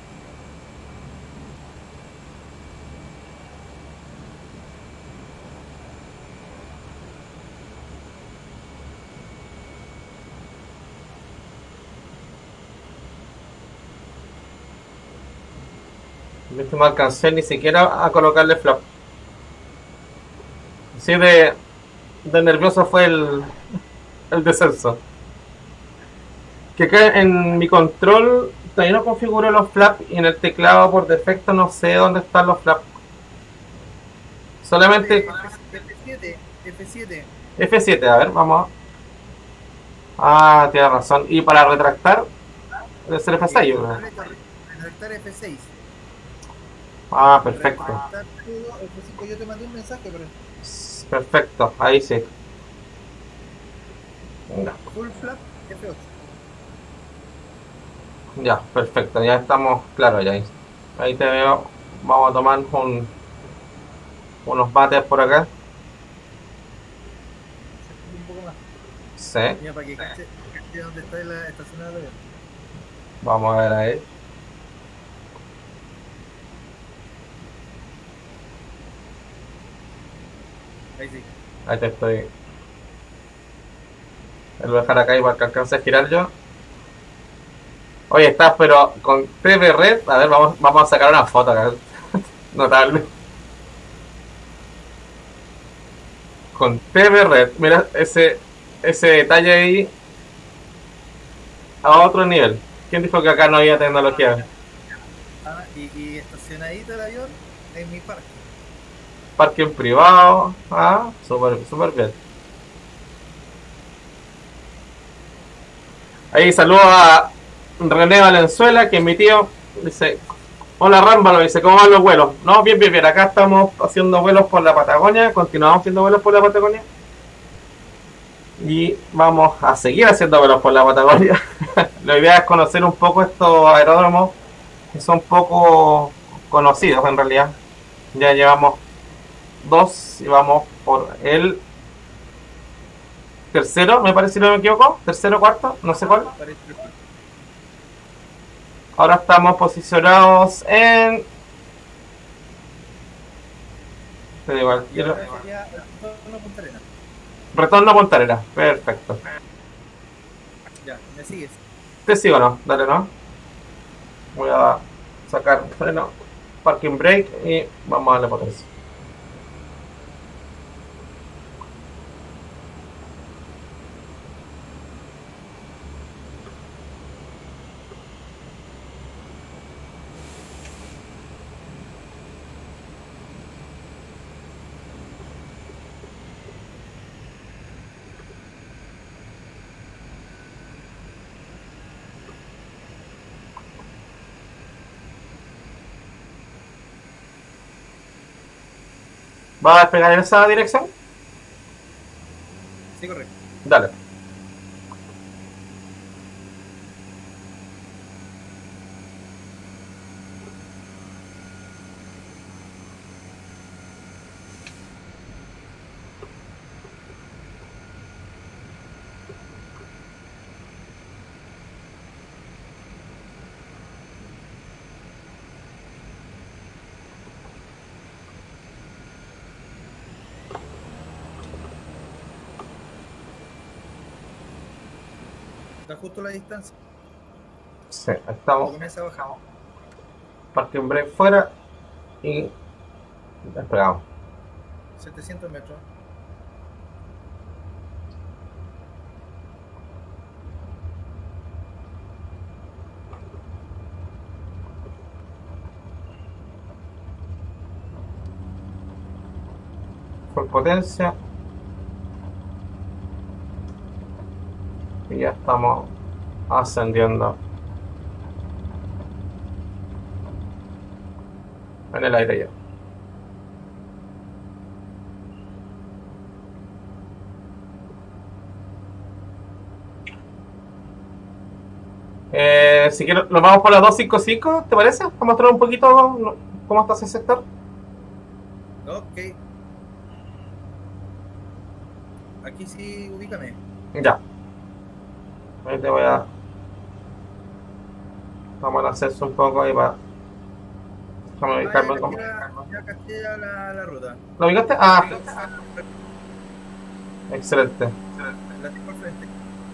Viste, no alcancé ni siquiera a colocarle flap. Así de, de nervioso fue el, el descenso. Que acá en mi control todavía no configuré los flaps y en el teclado por defecto no sé dónde están los flaps. Solamente F siete, F siete. F siete, a ver, vamos. Ah, tienes razón. Y para retractar, debe ser F seis. ¿Verdad? Retractar F seis. Ah, perfecto. Retractar todo, F cinco. Yo te mandé un mensaje, pero Perfecto, ahí sí. Venga. full flap F ocho. Ya, perfecto, ya estamos claros ya. Ahí, ahí te veo. Vamos a tomar un, unos mates por acá. Un poco más. Sí, Mira, para que cache, cache dónde está la estacionada de avión. vamos a ver ahí. Ahí sí. Ahí te estoy. Lo voy a dejar acá y para que alcance a girar yo. Oye, estás pero con T V Red. A ver, vamos, vamos a sacar una foto acá. Notable. Con T V Red. Mira ese, ese detalle ahí. A otro nivel. ¿Quién dijo que acá no había tecnología? Ah, y, y estacionadito el avión en mi parque. Parking privado. Ah, súper, súper bien. Ahí saludo a René Valenzuela, que es mi tío. Dice, hola Rámbalo, dice, ¿cómo van los vuelos? No, bien, bien, bien. Acá estamos haciendo vuelos por la Patagonia. Continuamos haciendo vuelos por la Patagonia. Y vamos a seguir haciendo vuelos por la Patagonia. La idea es conocer un poco estos aeródromos que son poco conocidos en realidad. Ya llevamos dos y vamos por el tercero, me parece, si no me equivoco. Tercero, cuarto, no sé cuál. Parece que sí. Ahora estamos posicionados en. Te digo, al Y tiro. ahora sería el retorno a Punta Arenas. Retorno a Punta Arenas. Perfecto. Ya, me sigues. ¿Te sigo o no? Dale, ¿no? Voy a sacar freno, parking brake y vamos a darle potencia. ¿Va a despegar en esa dirección? Sí, correcto. Dale. Da justo la distancia. Sí, Cuando estamos. comienza a bajar. Parking brake fuera y despegamos. setecientos metros. Full potencia. Y ya estamos ascendiendo en el aire ya. Eh, si quieres, nos vamos por la doscientos cincuenta y cinco, ¿te parece? Vamos a mostrar un poquito cómo está ese sector. Ok. Aquí sí, ubícame. Ya. Ahí te voy a... Vamos a hacerse un poco ahí para... Déjame Ah, ubicarme ya como... caché la, ya caché la, la, la ruta. ¿Lo ubicaste? Ah, La excelente. tengo al frente.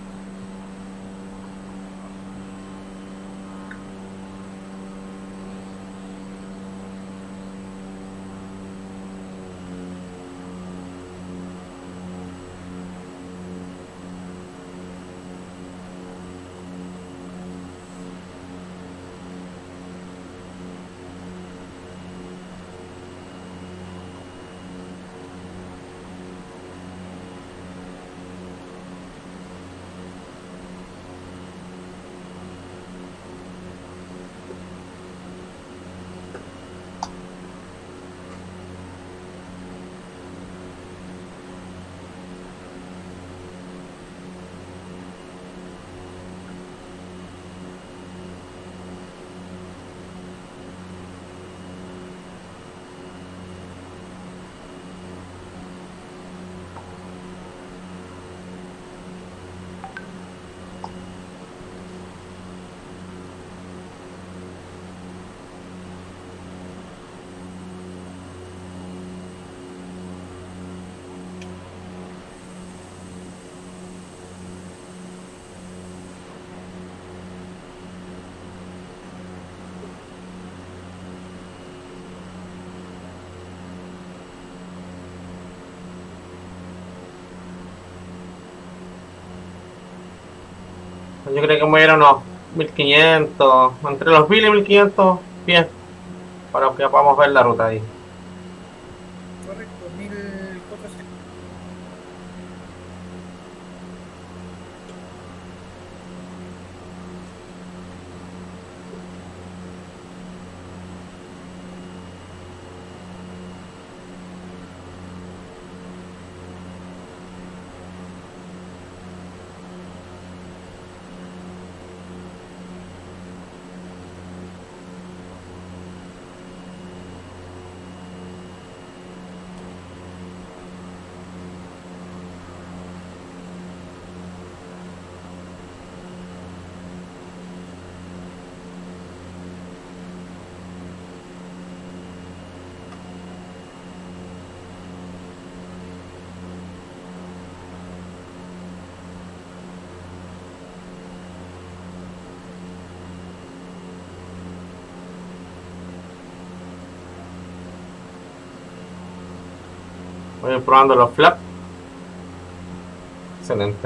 Yo creo que me era unos mil quinientos, entre los mil y mil quinientos pies, para que podamos ver la ruta ahí. Correcto, mil cuatrocientos. Voy a ir probando los flaps. Excelente.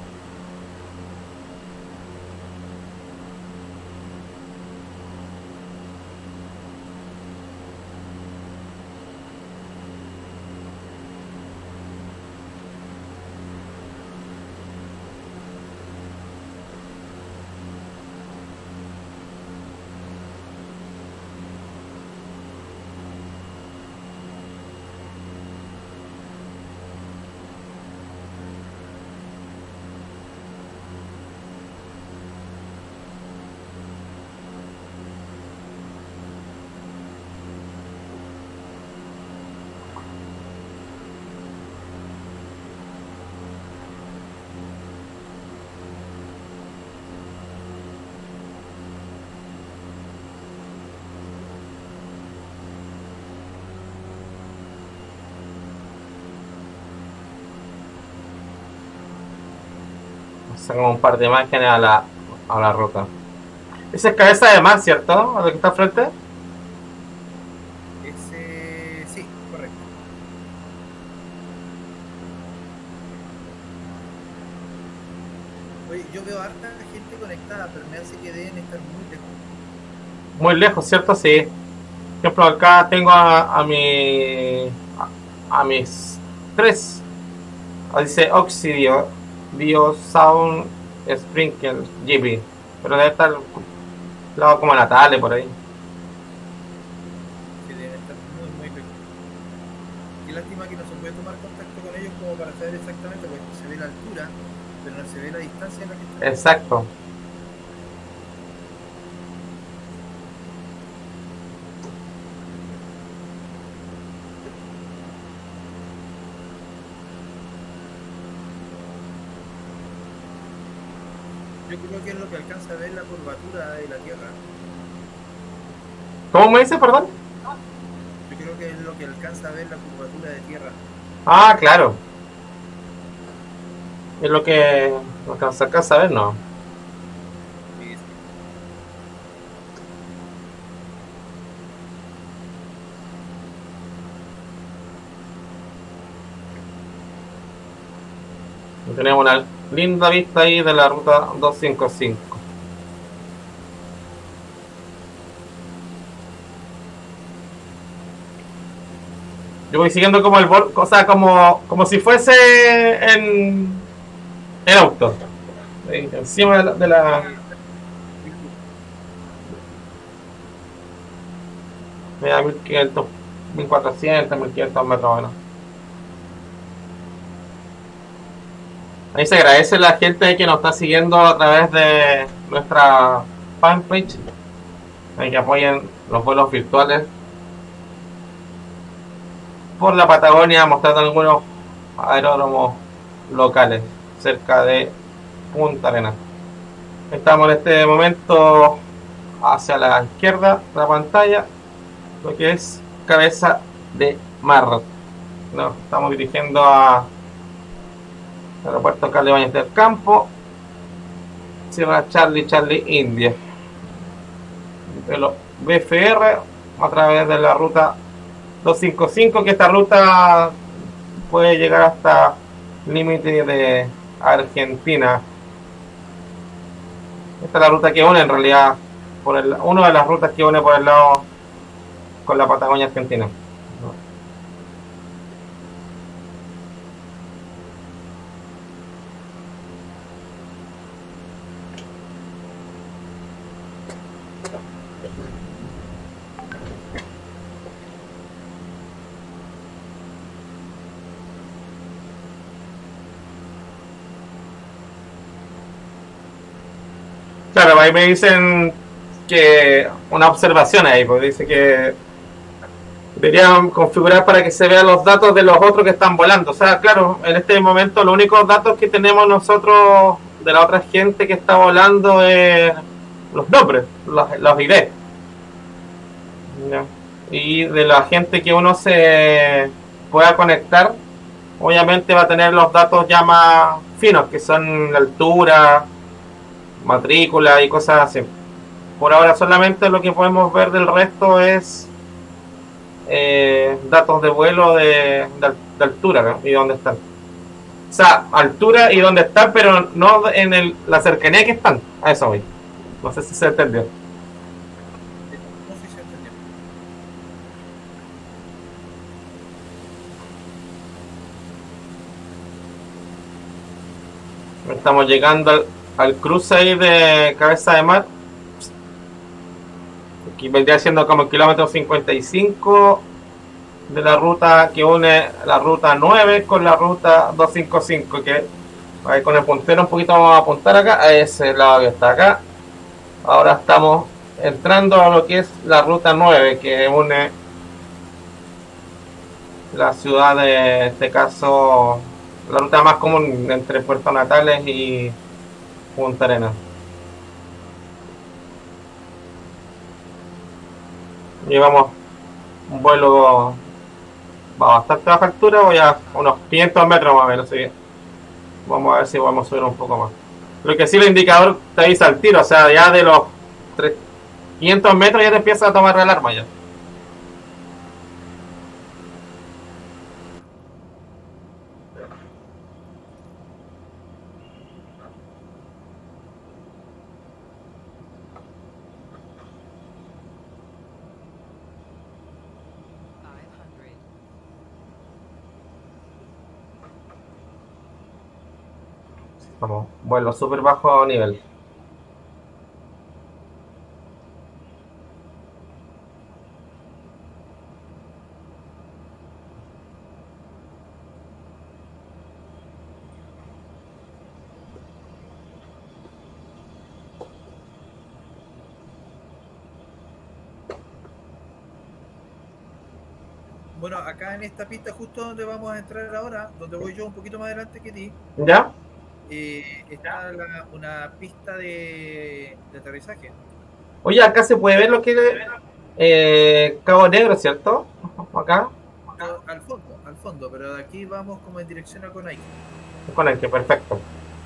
Sacamos un par de imágenes a la, a la ruta. Esa es cabeza de mar, ¿cierto? ¿A lo que está al frente? Ese, sí, correcto. Oye, yo veo harta gente conectada, pero me hace que deben estar muy lejos. Muy lejos, ¿cierto? Sí. Por ejemplo, acá tengo a, a mi... A, a mis tres. Ahí dice Oxidio, Bio, Sound, Sprinkle, G B. Pero debe estar al lado como Natale, por ahí. Que deben lástima que no se puede tomar contacto con ellos como para saber exactamente, porque se ve la altura, pero no se ve la distancia en la que están. Exacto. Yo creo que es lo que alcanza a ver la curvatura de la Tierra. ¿Cómo me dice, perdón? Yo creo que es lo que alcanza a ver la curvatura de Tierra. Ah, claro. Es lo que, lo que nos alcanza a ver, ¿no? Sí, sí. Tenemos una linda vista ahí de la ruta doscientos cincuenta y cinco. Yo voy siguiendo como el bor, o sea, como, como si fuese en, en auto. Ahí, encima de la, de la- me da mil quinientos, mil cuatrocientos, mil quinientos metros menos. Ahí se agradece a la gente que nos está siguiendo a través de nuestra fanpage. Hay que apoyen los vuelos virtuales por la Patagonia, mostrando algunos aeródromos locales cerca de Punta Arenas. Estamos en este momento hacia la izquierda de la pantalla, lo que es Cabeza de Mar. Nos estamos dirigiendo a aeropuerto Carlos Ibáñez del Campo, Sierra Charlie Charlie India, de los B F R a través de la ruta doscientos cincuenta y cinco, que esta ruta puede llegar hasta el límite de Argentina. Esta es la ruta que une en realidad, por el, una de las rutas que une por el lado con la Patagonia Argentina. Claro, ahí me dicen que una observación ahí, pues dice que deberían configurar para que se vean los datos de los otros que están volando. O sea, claro, en este momento los únicos datos que tenemos nosotros de la otra gente que está volando es los nombres, los, los I D. ¿Ya? Y de la gente que uno se pueda conectar, obviamente va a tener los datos ya más finos, que son la altura, matrícula y cosas así. Por ahora solamente lo que podemos ver del resto es eh, datos de vuelo de, de, de altura, ¿no? Y dónde están. O sea, altura y dónde están, pero no en el, la cercanía que están. A eso voy. No sé si se entendió. No sé si se entendió. Estamos llegando al, al cruce ahí de Cabeza de Mar. Aquí vendría siendo como el kilómetro cincuenta y cinco de la ruta que une la ruta nueve con la ruta doscientos cincuenta y cinco, que ahí con el puntero un poquito vamos a apuntar acá, a ese lado que está acá. Ahora estamos entrando a lo que es la ruta nueve, que une la ciudad de, en este caso, la ruta más común entre Puerto Natales y Punta Arenas. Llevamos un vuelo a bastante baja altura, voy a unos quinientos metros más o menos, así que vamos a ver si podemos subir un poco más. Lo que sí, el indicador te avisa al tiro, o sea, ya de los quinientos metros ya te empieza a tomar la alarma ya. five hundred, Vamos, vuelo súper bajo nivel. Bueno, acá en esta pista, justo donde vamos a entrar ahora, donde voy yo un poquito más adelante que ti, ¿Ya? eh, está la- una pista de, de aterrizaje. Oye, acá se puede ver lo que es eh, Cabo Negro, ¿cierto? Acá, Todo al fondo, al fondo, pero de aquí vamos como en dirección a Conaique. con el que perfecto.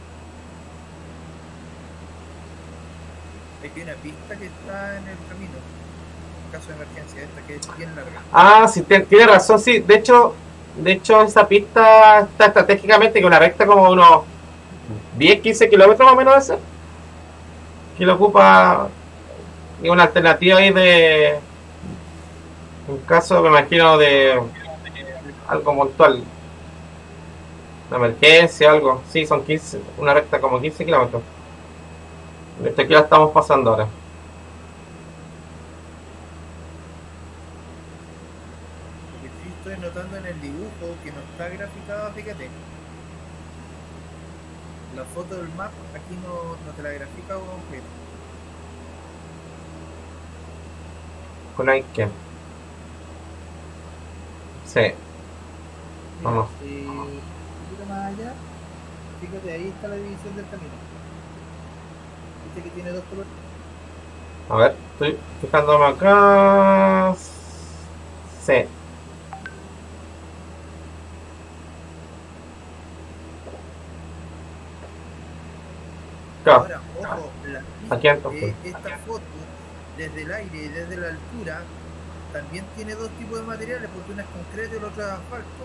Hay una pista que está en el camino, en caso de emergencia, esta que es bien larga. Ah, sí, te- tiene razón, sí. De hecho, de hecho, esa pista está estratégicamente con una recta como unos diez quince kilómetros más o menos de ser, que lo ocupa y una alternativa ahí de, en caso, me imagino, de algo puntual, una emergencia, algo. Sí, son quince, una recta como quince kilómetros. Este aquí la estamos pasando ahora. Lo que sí estoy notando en el dibujo que no está graficado, fíjate. La foto del map aquí no, no te la grafica completo. Con Ike. Sí, Mira, vamos. eh, un poquito más allá, fíjate, ahí está la división del camino. Viste que tiene dos colores. A ver, estoy fijándome acá. Sí. Claro, Ahora, ojo, la, aquí entonces. eh, esta foto desde el aire y desde la altura también tiene dos tipos de materiales, porque una es concreto y la otra es asfalto.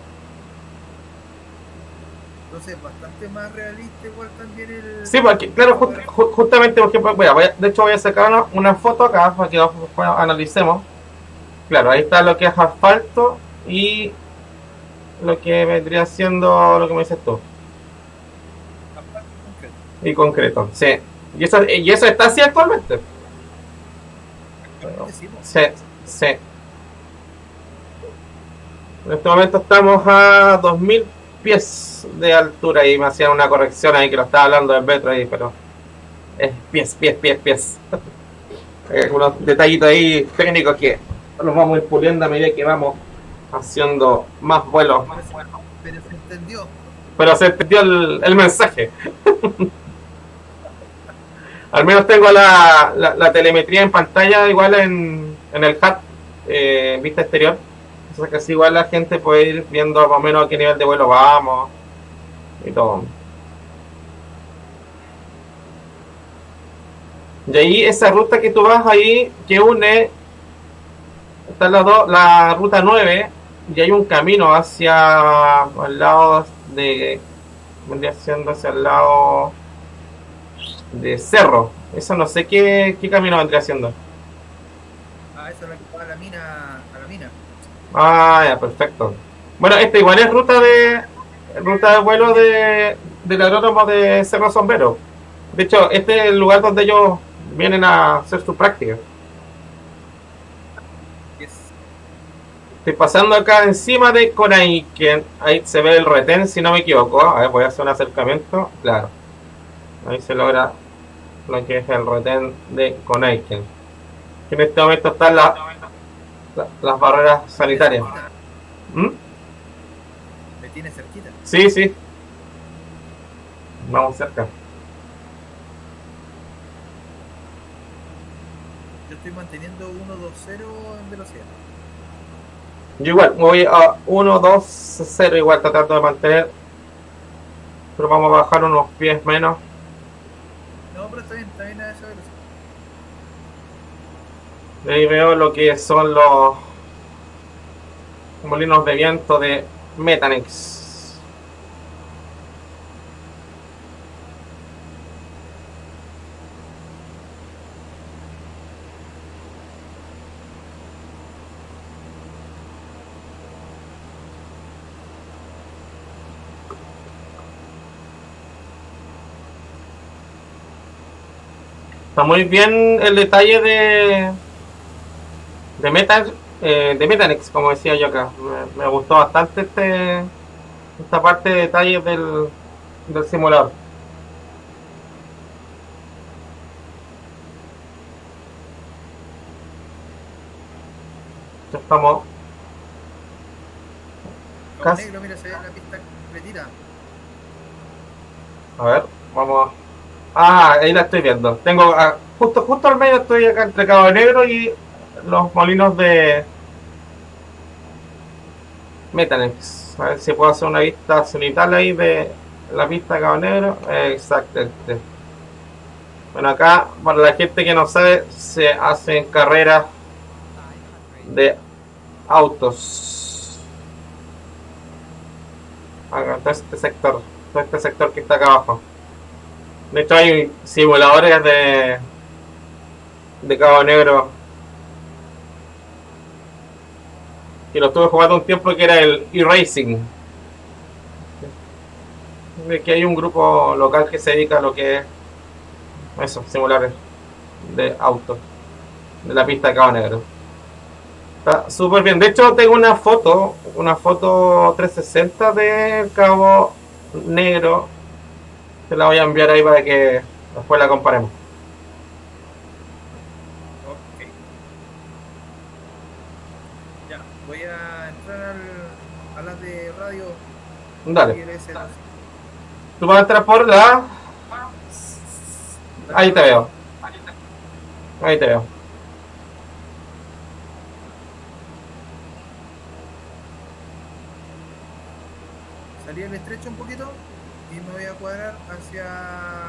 Entonces, bastante más realista igual también el... Sí, porque, claro, ju- ju- justamente, por ejemplo, voy a- voy a- de hecho voy a sacar una, una foto acá para que después analicemos. Claro, ahí está lo que es asfalto y lo que vendría siendo lo que me dices tú. asfalto y concreto. Y concreto, sí. Y eso, y eso está así actualmente. Actualmente sí, pues. Sí, sí. En este momento estamos a dos mil pies de altura y me hacían una corrección ahí que lo estaba hablando del metro ahí, pero es pies, pies, pies, pies. Hay unos detallitos ahí técnicos que los vamos a ir puliendo a medida que vamos haciendo más vuelos. Pero se, pero se entendió. Pero se entendió el, el mensaje. Al menos tengo la, la, la telemetría en pantalla igual en, en el H U D, eh, vista exterior. O sea que así igual la gente puede ir viendo más o menos a qué nivel de vuelo vamos y todo. Y ahí esa ruta que tú vas ahí, que une, está la, do, la ruta nueve y hay un camino hacia el lado de, vendría siendo hacia el lado de Cerro. Eso no sé qué, qué camino vendría siendo. Ah, esa es la que va a la mina, a la mina. Ah, ya, perfecto. Bueno, esta igual es ruta de ruta de vuelo de del aeródromo de Cerro Sombrero. De hecho, este es el lugar donde ellos vienen a hacer su práctica. Yes. Estoy pasando acá encima de Conaique. Ahí se ve el retén, si no me equivoco. A ver, voy a hacer un acercamiento. Claro. Ahí se logra lo que es el retén de Conaique. Que en este momento están la, la- las barreras sanitarias. ¿Mm? Me tiene cerquita. Sí, sí. Vamos cerca. Yo estoy manteniendo uno dos cero en velocidad. Yo igual, voy a uno dos cero igual tratando de mantener. Pero vamos a bajar unos pies menos. No, pero está bien, está bien a esa velocidad. Y ahí veo lo que son los molinos de viento de Metanex. Está muy bien el detalle de de Meta eh, de Metanex, como decía yo acá. Me, me gustó bastante este esta parte de detalles del, del simulador. Ya estamos Cabo casi. Negro, mira, se ve la pista completita. A ver, vamos. Ah, ahí la estoy viendo. Tengo ah, justo justo al medio estoy acá entre Cabo Negro y los molinos de Metanex. A ver si puedo hacer una vista cenital ahí de la pista de Cabo Negro. Eh, exactamente. Bueno, acá, para la gente que no sabe, se hacen carreras five hundred. de autos. Acá, todo este sector, todo este sector que está acá abajo. De hecho, hay simuladores de, de Cabo Negro que lo estuve jugando un tiempo, que era el e-racing. Que hay un grupo local que se dedica a lo que es eso, simuladores de autos de la pista de Cabo Negro. Está súper bien. De hecho, tengo una foto, una foto trescientos sesenta de Cabo Negro. Te la voy a enviar ahí para que después la comparemos. Ok. Ya, voy a entrar al, a las de radio. Dale. I L S dos. Tú vas a entrar por la. Ahí te veo. Ahí te veo. Salí al estrecho un poquito y me voy a cuadrar hacia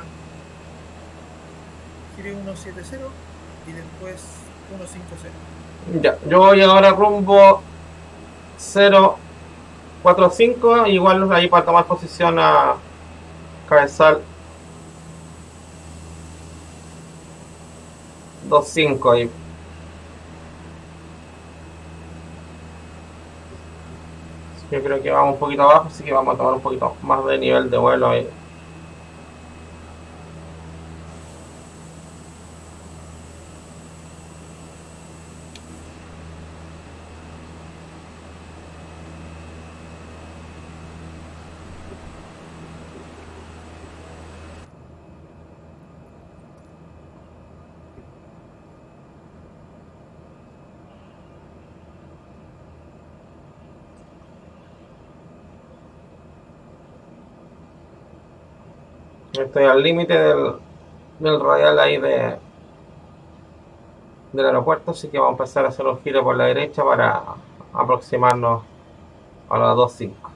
gire ciento setenta y después ciento cincuenta. Ya, yo voy ahora rumbo cero cuatro cinco, igual ahí para tomar posición a cabezal dos cinco ahí. Yo creo que vamos un poquito abajo, así que vamos a tomar un poquito más de nivel de vuelo ahí. Estoy al límite del, del radial ahí de, del aeropuerto, así que vamos a empezar a hacer un giro por la derecha para aproximarnos a las dos cinco.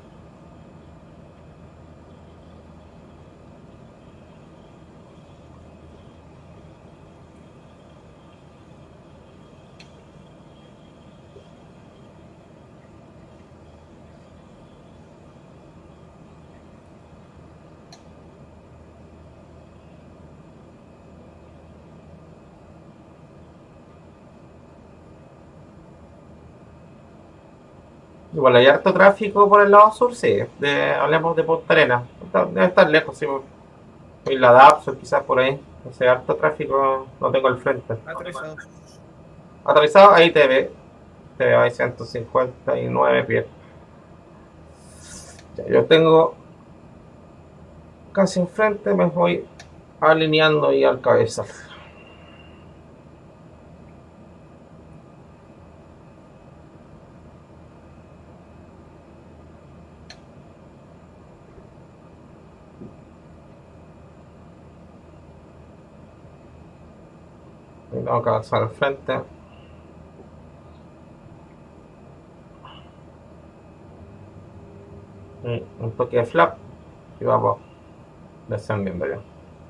Igual hay harto tráfico por el lado sur, sí. De, hablemos de Punta Arenas. Debe estar lejos, sí. Y la Dapso, quizás por ahí. No sé, harto tráfico, no tengo el frente. Atravesados. Aterrizado, ahí te ve. Te veo ahí ciento cincuenta y nueve pies. Ya, yo tengo casi enfrente, me voy alineando ahí al cabezal. Y tengo que avanzar al frente. Y un toque de flap y vamos descendiendo ya.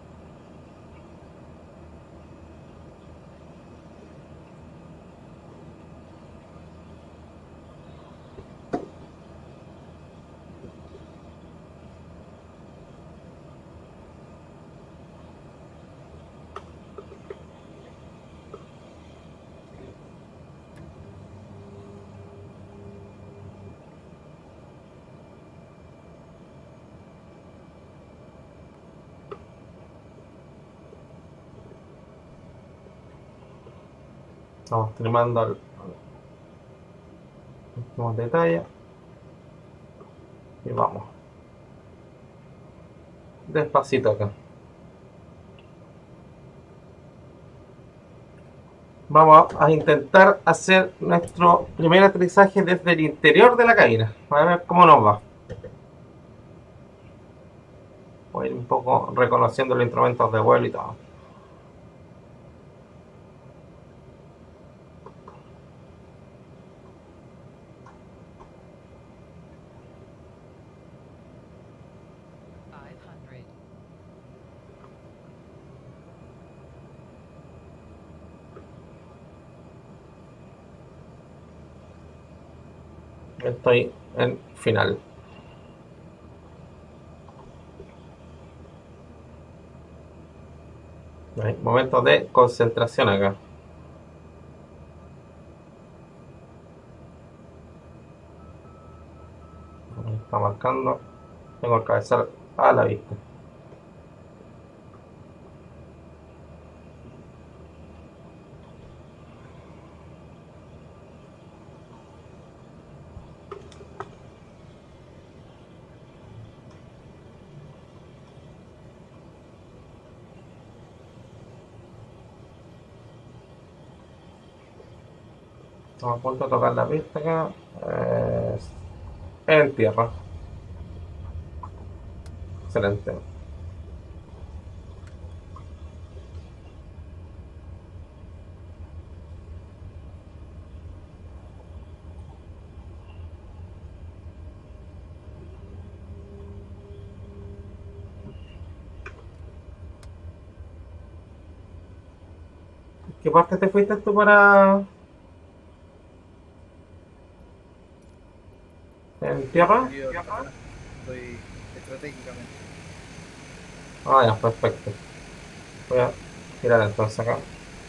Estamos trimando el último detalle y vamos despacito acá. Vamos a intentar hacer nuestro primer aterrizaje desde el interior de la cabina. A ver cómo nos va. Voy a ir un poco reconociendo los instrumentos de vuelo y todo. five hundred, Estoy en final. Hay momentos de concentración acá. Ahí está marcando. Tengo el cabezal a la vista. Estamos a punto de tocar la pista acá. Eh, en tierra. Excelente. ¿Qué parte te fuiste tú para en tierra? Yo estoy estratégicamente. Ah, ya, perfecto. Voy a tirar entonces acá.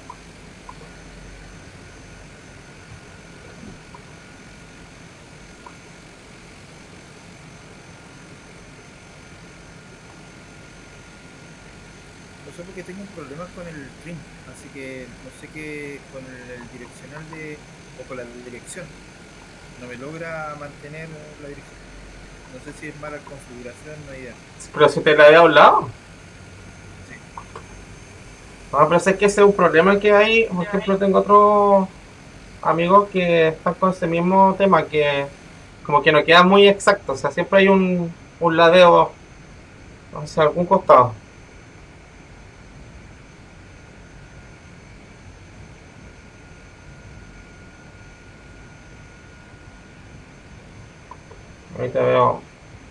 No sé porque tengo un problema con el trim, así que no sé qué con el, el direccional de o con la dirección. No me logra mantener la dirección. No sé si es mala configuración, no hay idea. Pero si te la había hablado. Sí. No, pero sé que ese es un problema que hay. Por ejemplo, tengo otros amigos que están con ese mismo tema, que como que no queda muy exacto. O sea, siempre hay un, un ladeo hacia algún costado. Ahí te veo.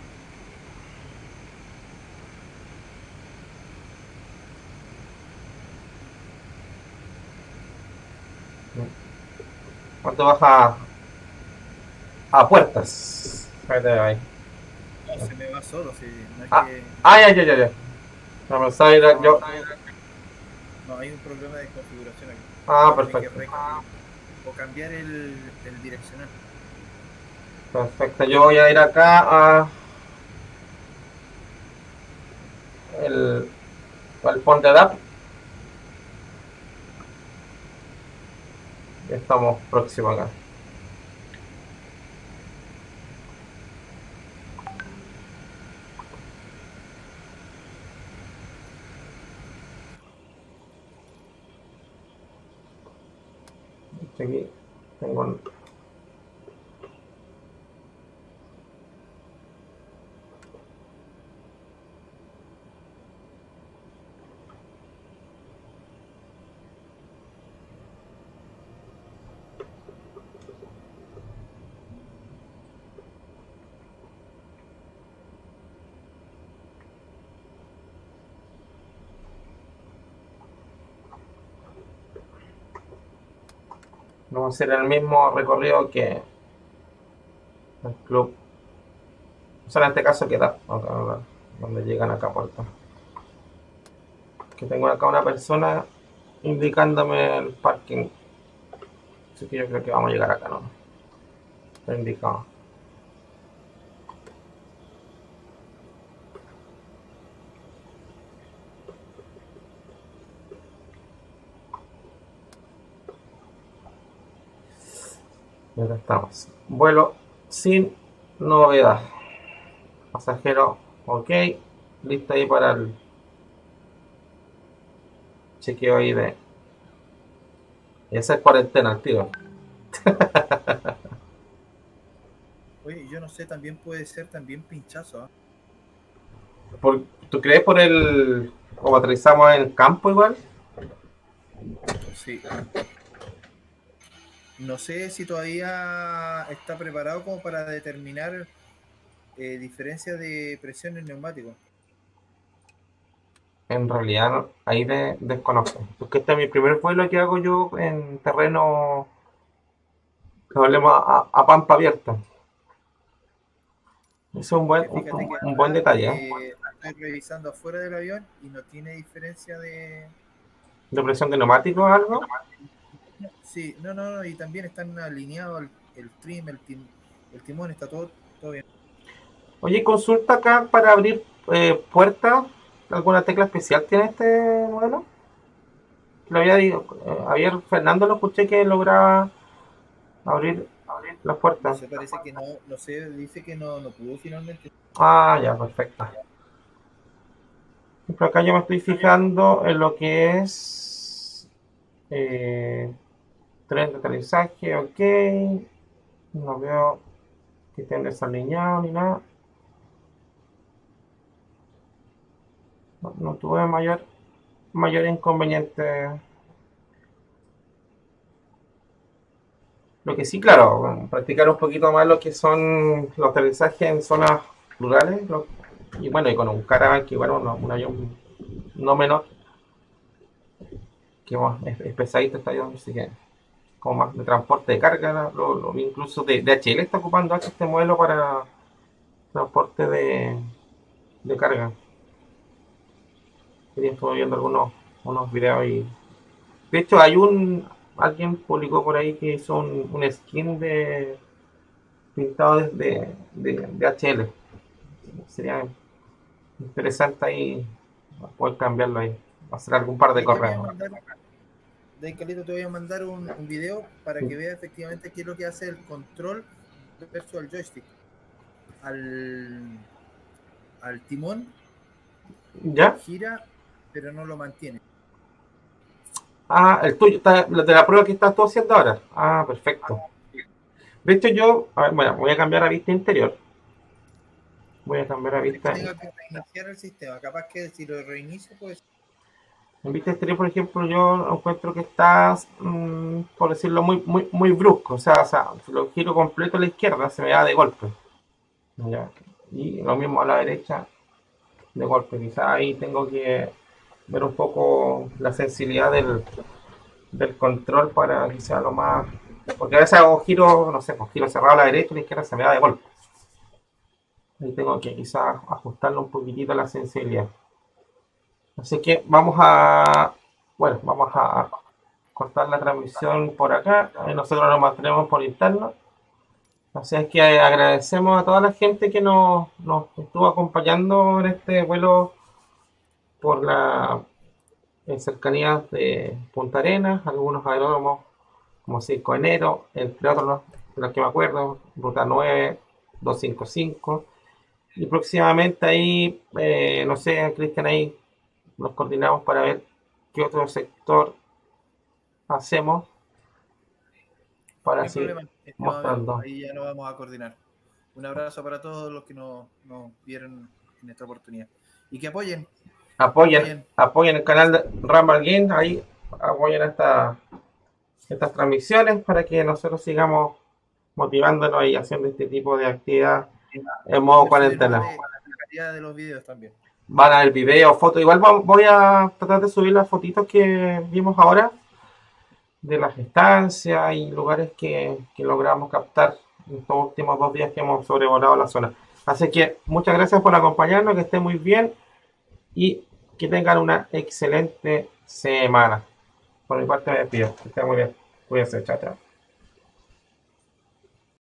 ¿Cuánto baja a puertas? Ahí te veo ahí. No, se me va solo, sí. No es Ah, que ah, ya, ya, ya, ya. No pensaba ir a- yo. no hay un problema de configuración aquí. Ah, Voy a tener que perfecto. re- o cambiar el, el direccional. Perfecto. Yo voy a ir acá a el, al Ponte D A P. Estamos próximos acá. Aquí tengo un... Vamos a hacer el mismo recorrido que el club. O sea, en este caso que D A P, acá, donde llegan acá a puerta. Que tengo acá una persona indicándome el parking. Así que yo creo que vamos a llegar acá, ¿no? Está indicado. Y acá estamos. Vuelo sin novedad. Pasajero, ok. Listo ahí para el chequeo ahí de Esa es cuarentena al tiro. Oye, yo no sé, también puede ser también pinchazo, ¿ah? Por- ¿Tú crees por el... como aterrizamos en el campo igual? Sí. No sé si todavía está preparado como para determinar eh, diferencia de presión en neumático. En realidad no- ahí de- desconozco. Porque este es mi primer vuelo que hago yo en terreno que hablemos a, a pampa abierta. Ese es un buen, Que un, fíjate un- que un buen acá detalle, ¿eh? eh, estoy revisando afuera del avión y no tiene diferencia de... De presión de neumáticos o algo. Sí, no, no, no, y también están alineados el, el trim, el, tim, el timón, está todo, todo bien. Oye, consulta acá para abrir eh, puertas. ¿Alguna tecla especial tiene este modelo? Lo había dicho, eh, ayer Fernando lo escuché que lograba abrir las No puertas. sé, parece que no, no sé, dice que no, no pudo finalmente. Ah, ya, perfecto. Por acá yo me estoy fijando en lo que es eh, tren de aterrizaje, ok. No veo que estén desalineados ni nada. No, no tuve mayor, mayor inconveniente. Lo que sí, claro, bueno, practicar un poquito más lo que son los aterrizajes en zonas rurales. Lo- y bueno, y con un caravan que, bueno, no- un avión no menor, que bueno, es, es pesadito este avión, así que como más de transporte de carga, ¿no? lo, lo- incluso de, D H L está ocupando este modelo para transporte de, de carga. Hoy estuve viendo algunos unos videos y de hecho hay un alguien publicó por ahí que hizo un, un skin de pintado de, de, de, de H L. Sería interesante ahí poder cambiarlo ahí, hacer algún par de De ahí te voy a correos. mandar, de ahí Calito te voy a mandar un, un video para que veas efectivamente qué es lo que hace el control versus el joystick. Al, al timón ¿Ya? gira, pero no lo mantiene. Ah, el tuyo, está, de la prueba que estás tú haciendo ahora. Ah, perfecto. De hecho yo, a ver, bueno, voy a cambiar a vista interior. Voy a cambiar a Puede que vista. tenga que reiniciar el sistema. Capaz que si lo reinicio, pues En vista exterior, por ejemplo, yo encuentro que está, mmm, por decirlo, muy, muy, muy brusco. O sea, o sea, si lo giro completo a la izquierda, se me da de golpe. ¿Ya? Y lo mismo a la derecha, de golpe. Quizás ahí tengo que ver un poco la sensibilidad del, del control para que sea lo más. Porque a veces hago giro, no sé, pues giro cerrado a la derecha y a la izquierda se me da de golpe. Ahí tengo que quizás ajustarlo un poquitito a la sensibilidad. Así que vamos a. Bueno, vamos a cortar la transmisión por acá. Ahí nosotros nos mantenemos por interno. Así es que agradecemos a toda la gente que nos, nos estuvo acompañando en este vuelo por la en cercanías de Punta Arenas, algunos aeródromos como cinco de enero, entre otros de los que me acuerdo, Ruta nueve, doscientos cincuenta y cinco. Y próximamente ahí, eh, no sé, Cristian, ahí nos coordinamos para ver qué otro sector hacemos no para hay seguir problema, estimado amigo. mostrando. Ahí ya lo vamos a coordinar. Un abrazo para todos los que nos, nos vieron en esta oportunidad. Y que apoyen, Apoyen, apoyen. apoyen el canal de Rumble Game, ahí apoyen esta, estas transmisiones para que nosotros sigamos motivándonos y haciendo este tipo de actividad en A modo ver si de nuevo cuarentena. de la calidad de los videos también. Van a ver video, fotos. Igual voy a tratar de subir las fotitos que vimos ahora de las estancias y lugares que, que logramos captar en estos últimos dos días que hemos sobrevolado la zona. Así que muchas gracias por acompañarnos, que estén muy bien y que tengan una excelente semana. Por mi parte me despido. Que estén muy bien. Cuídense, chao, chao.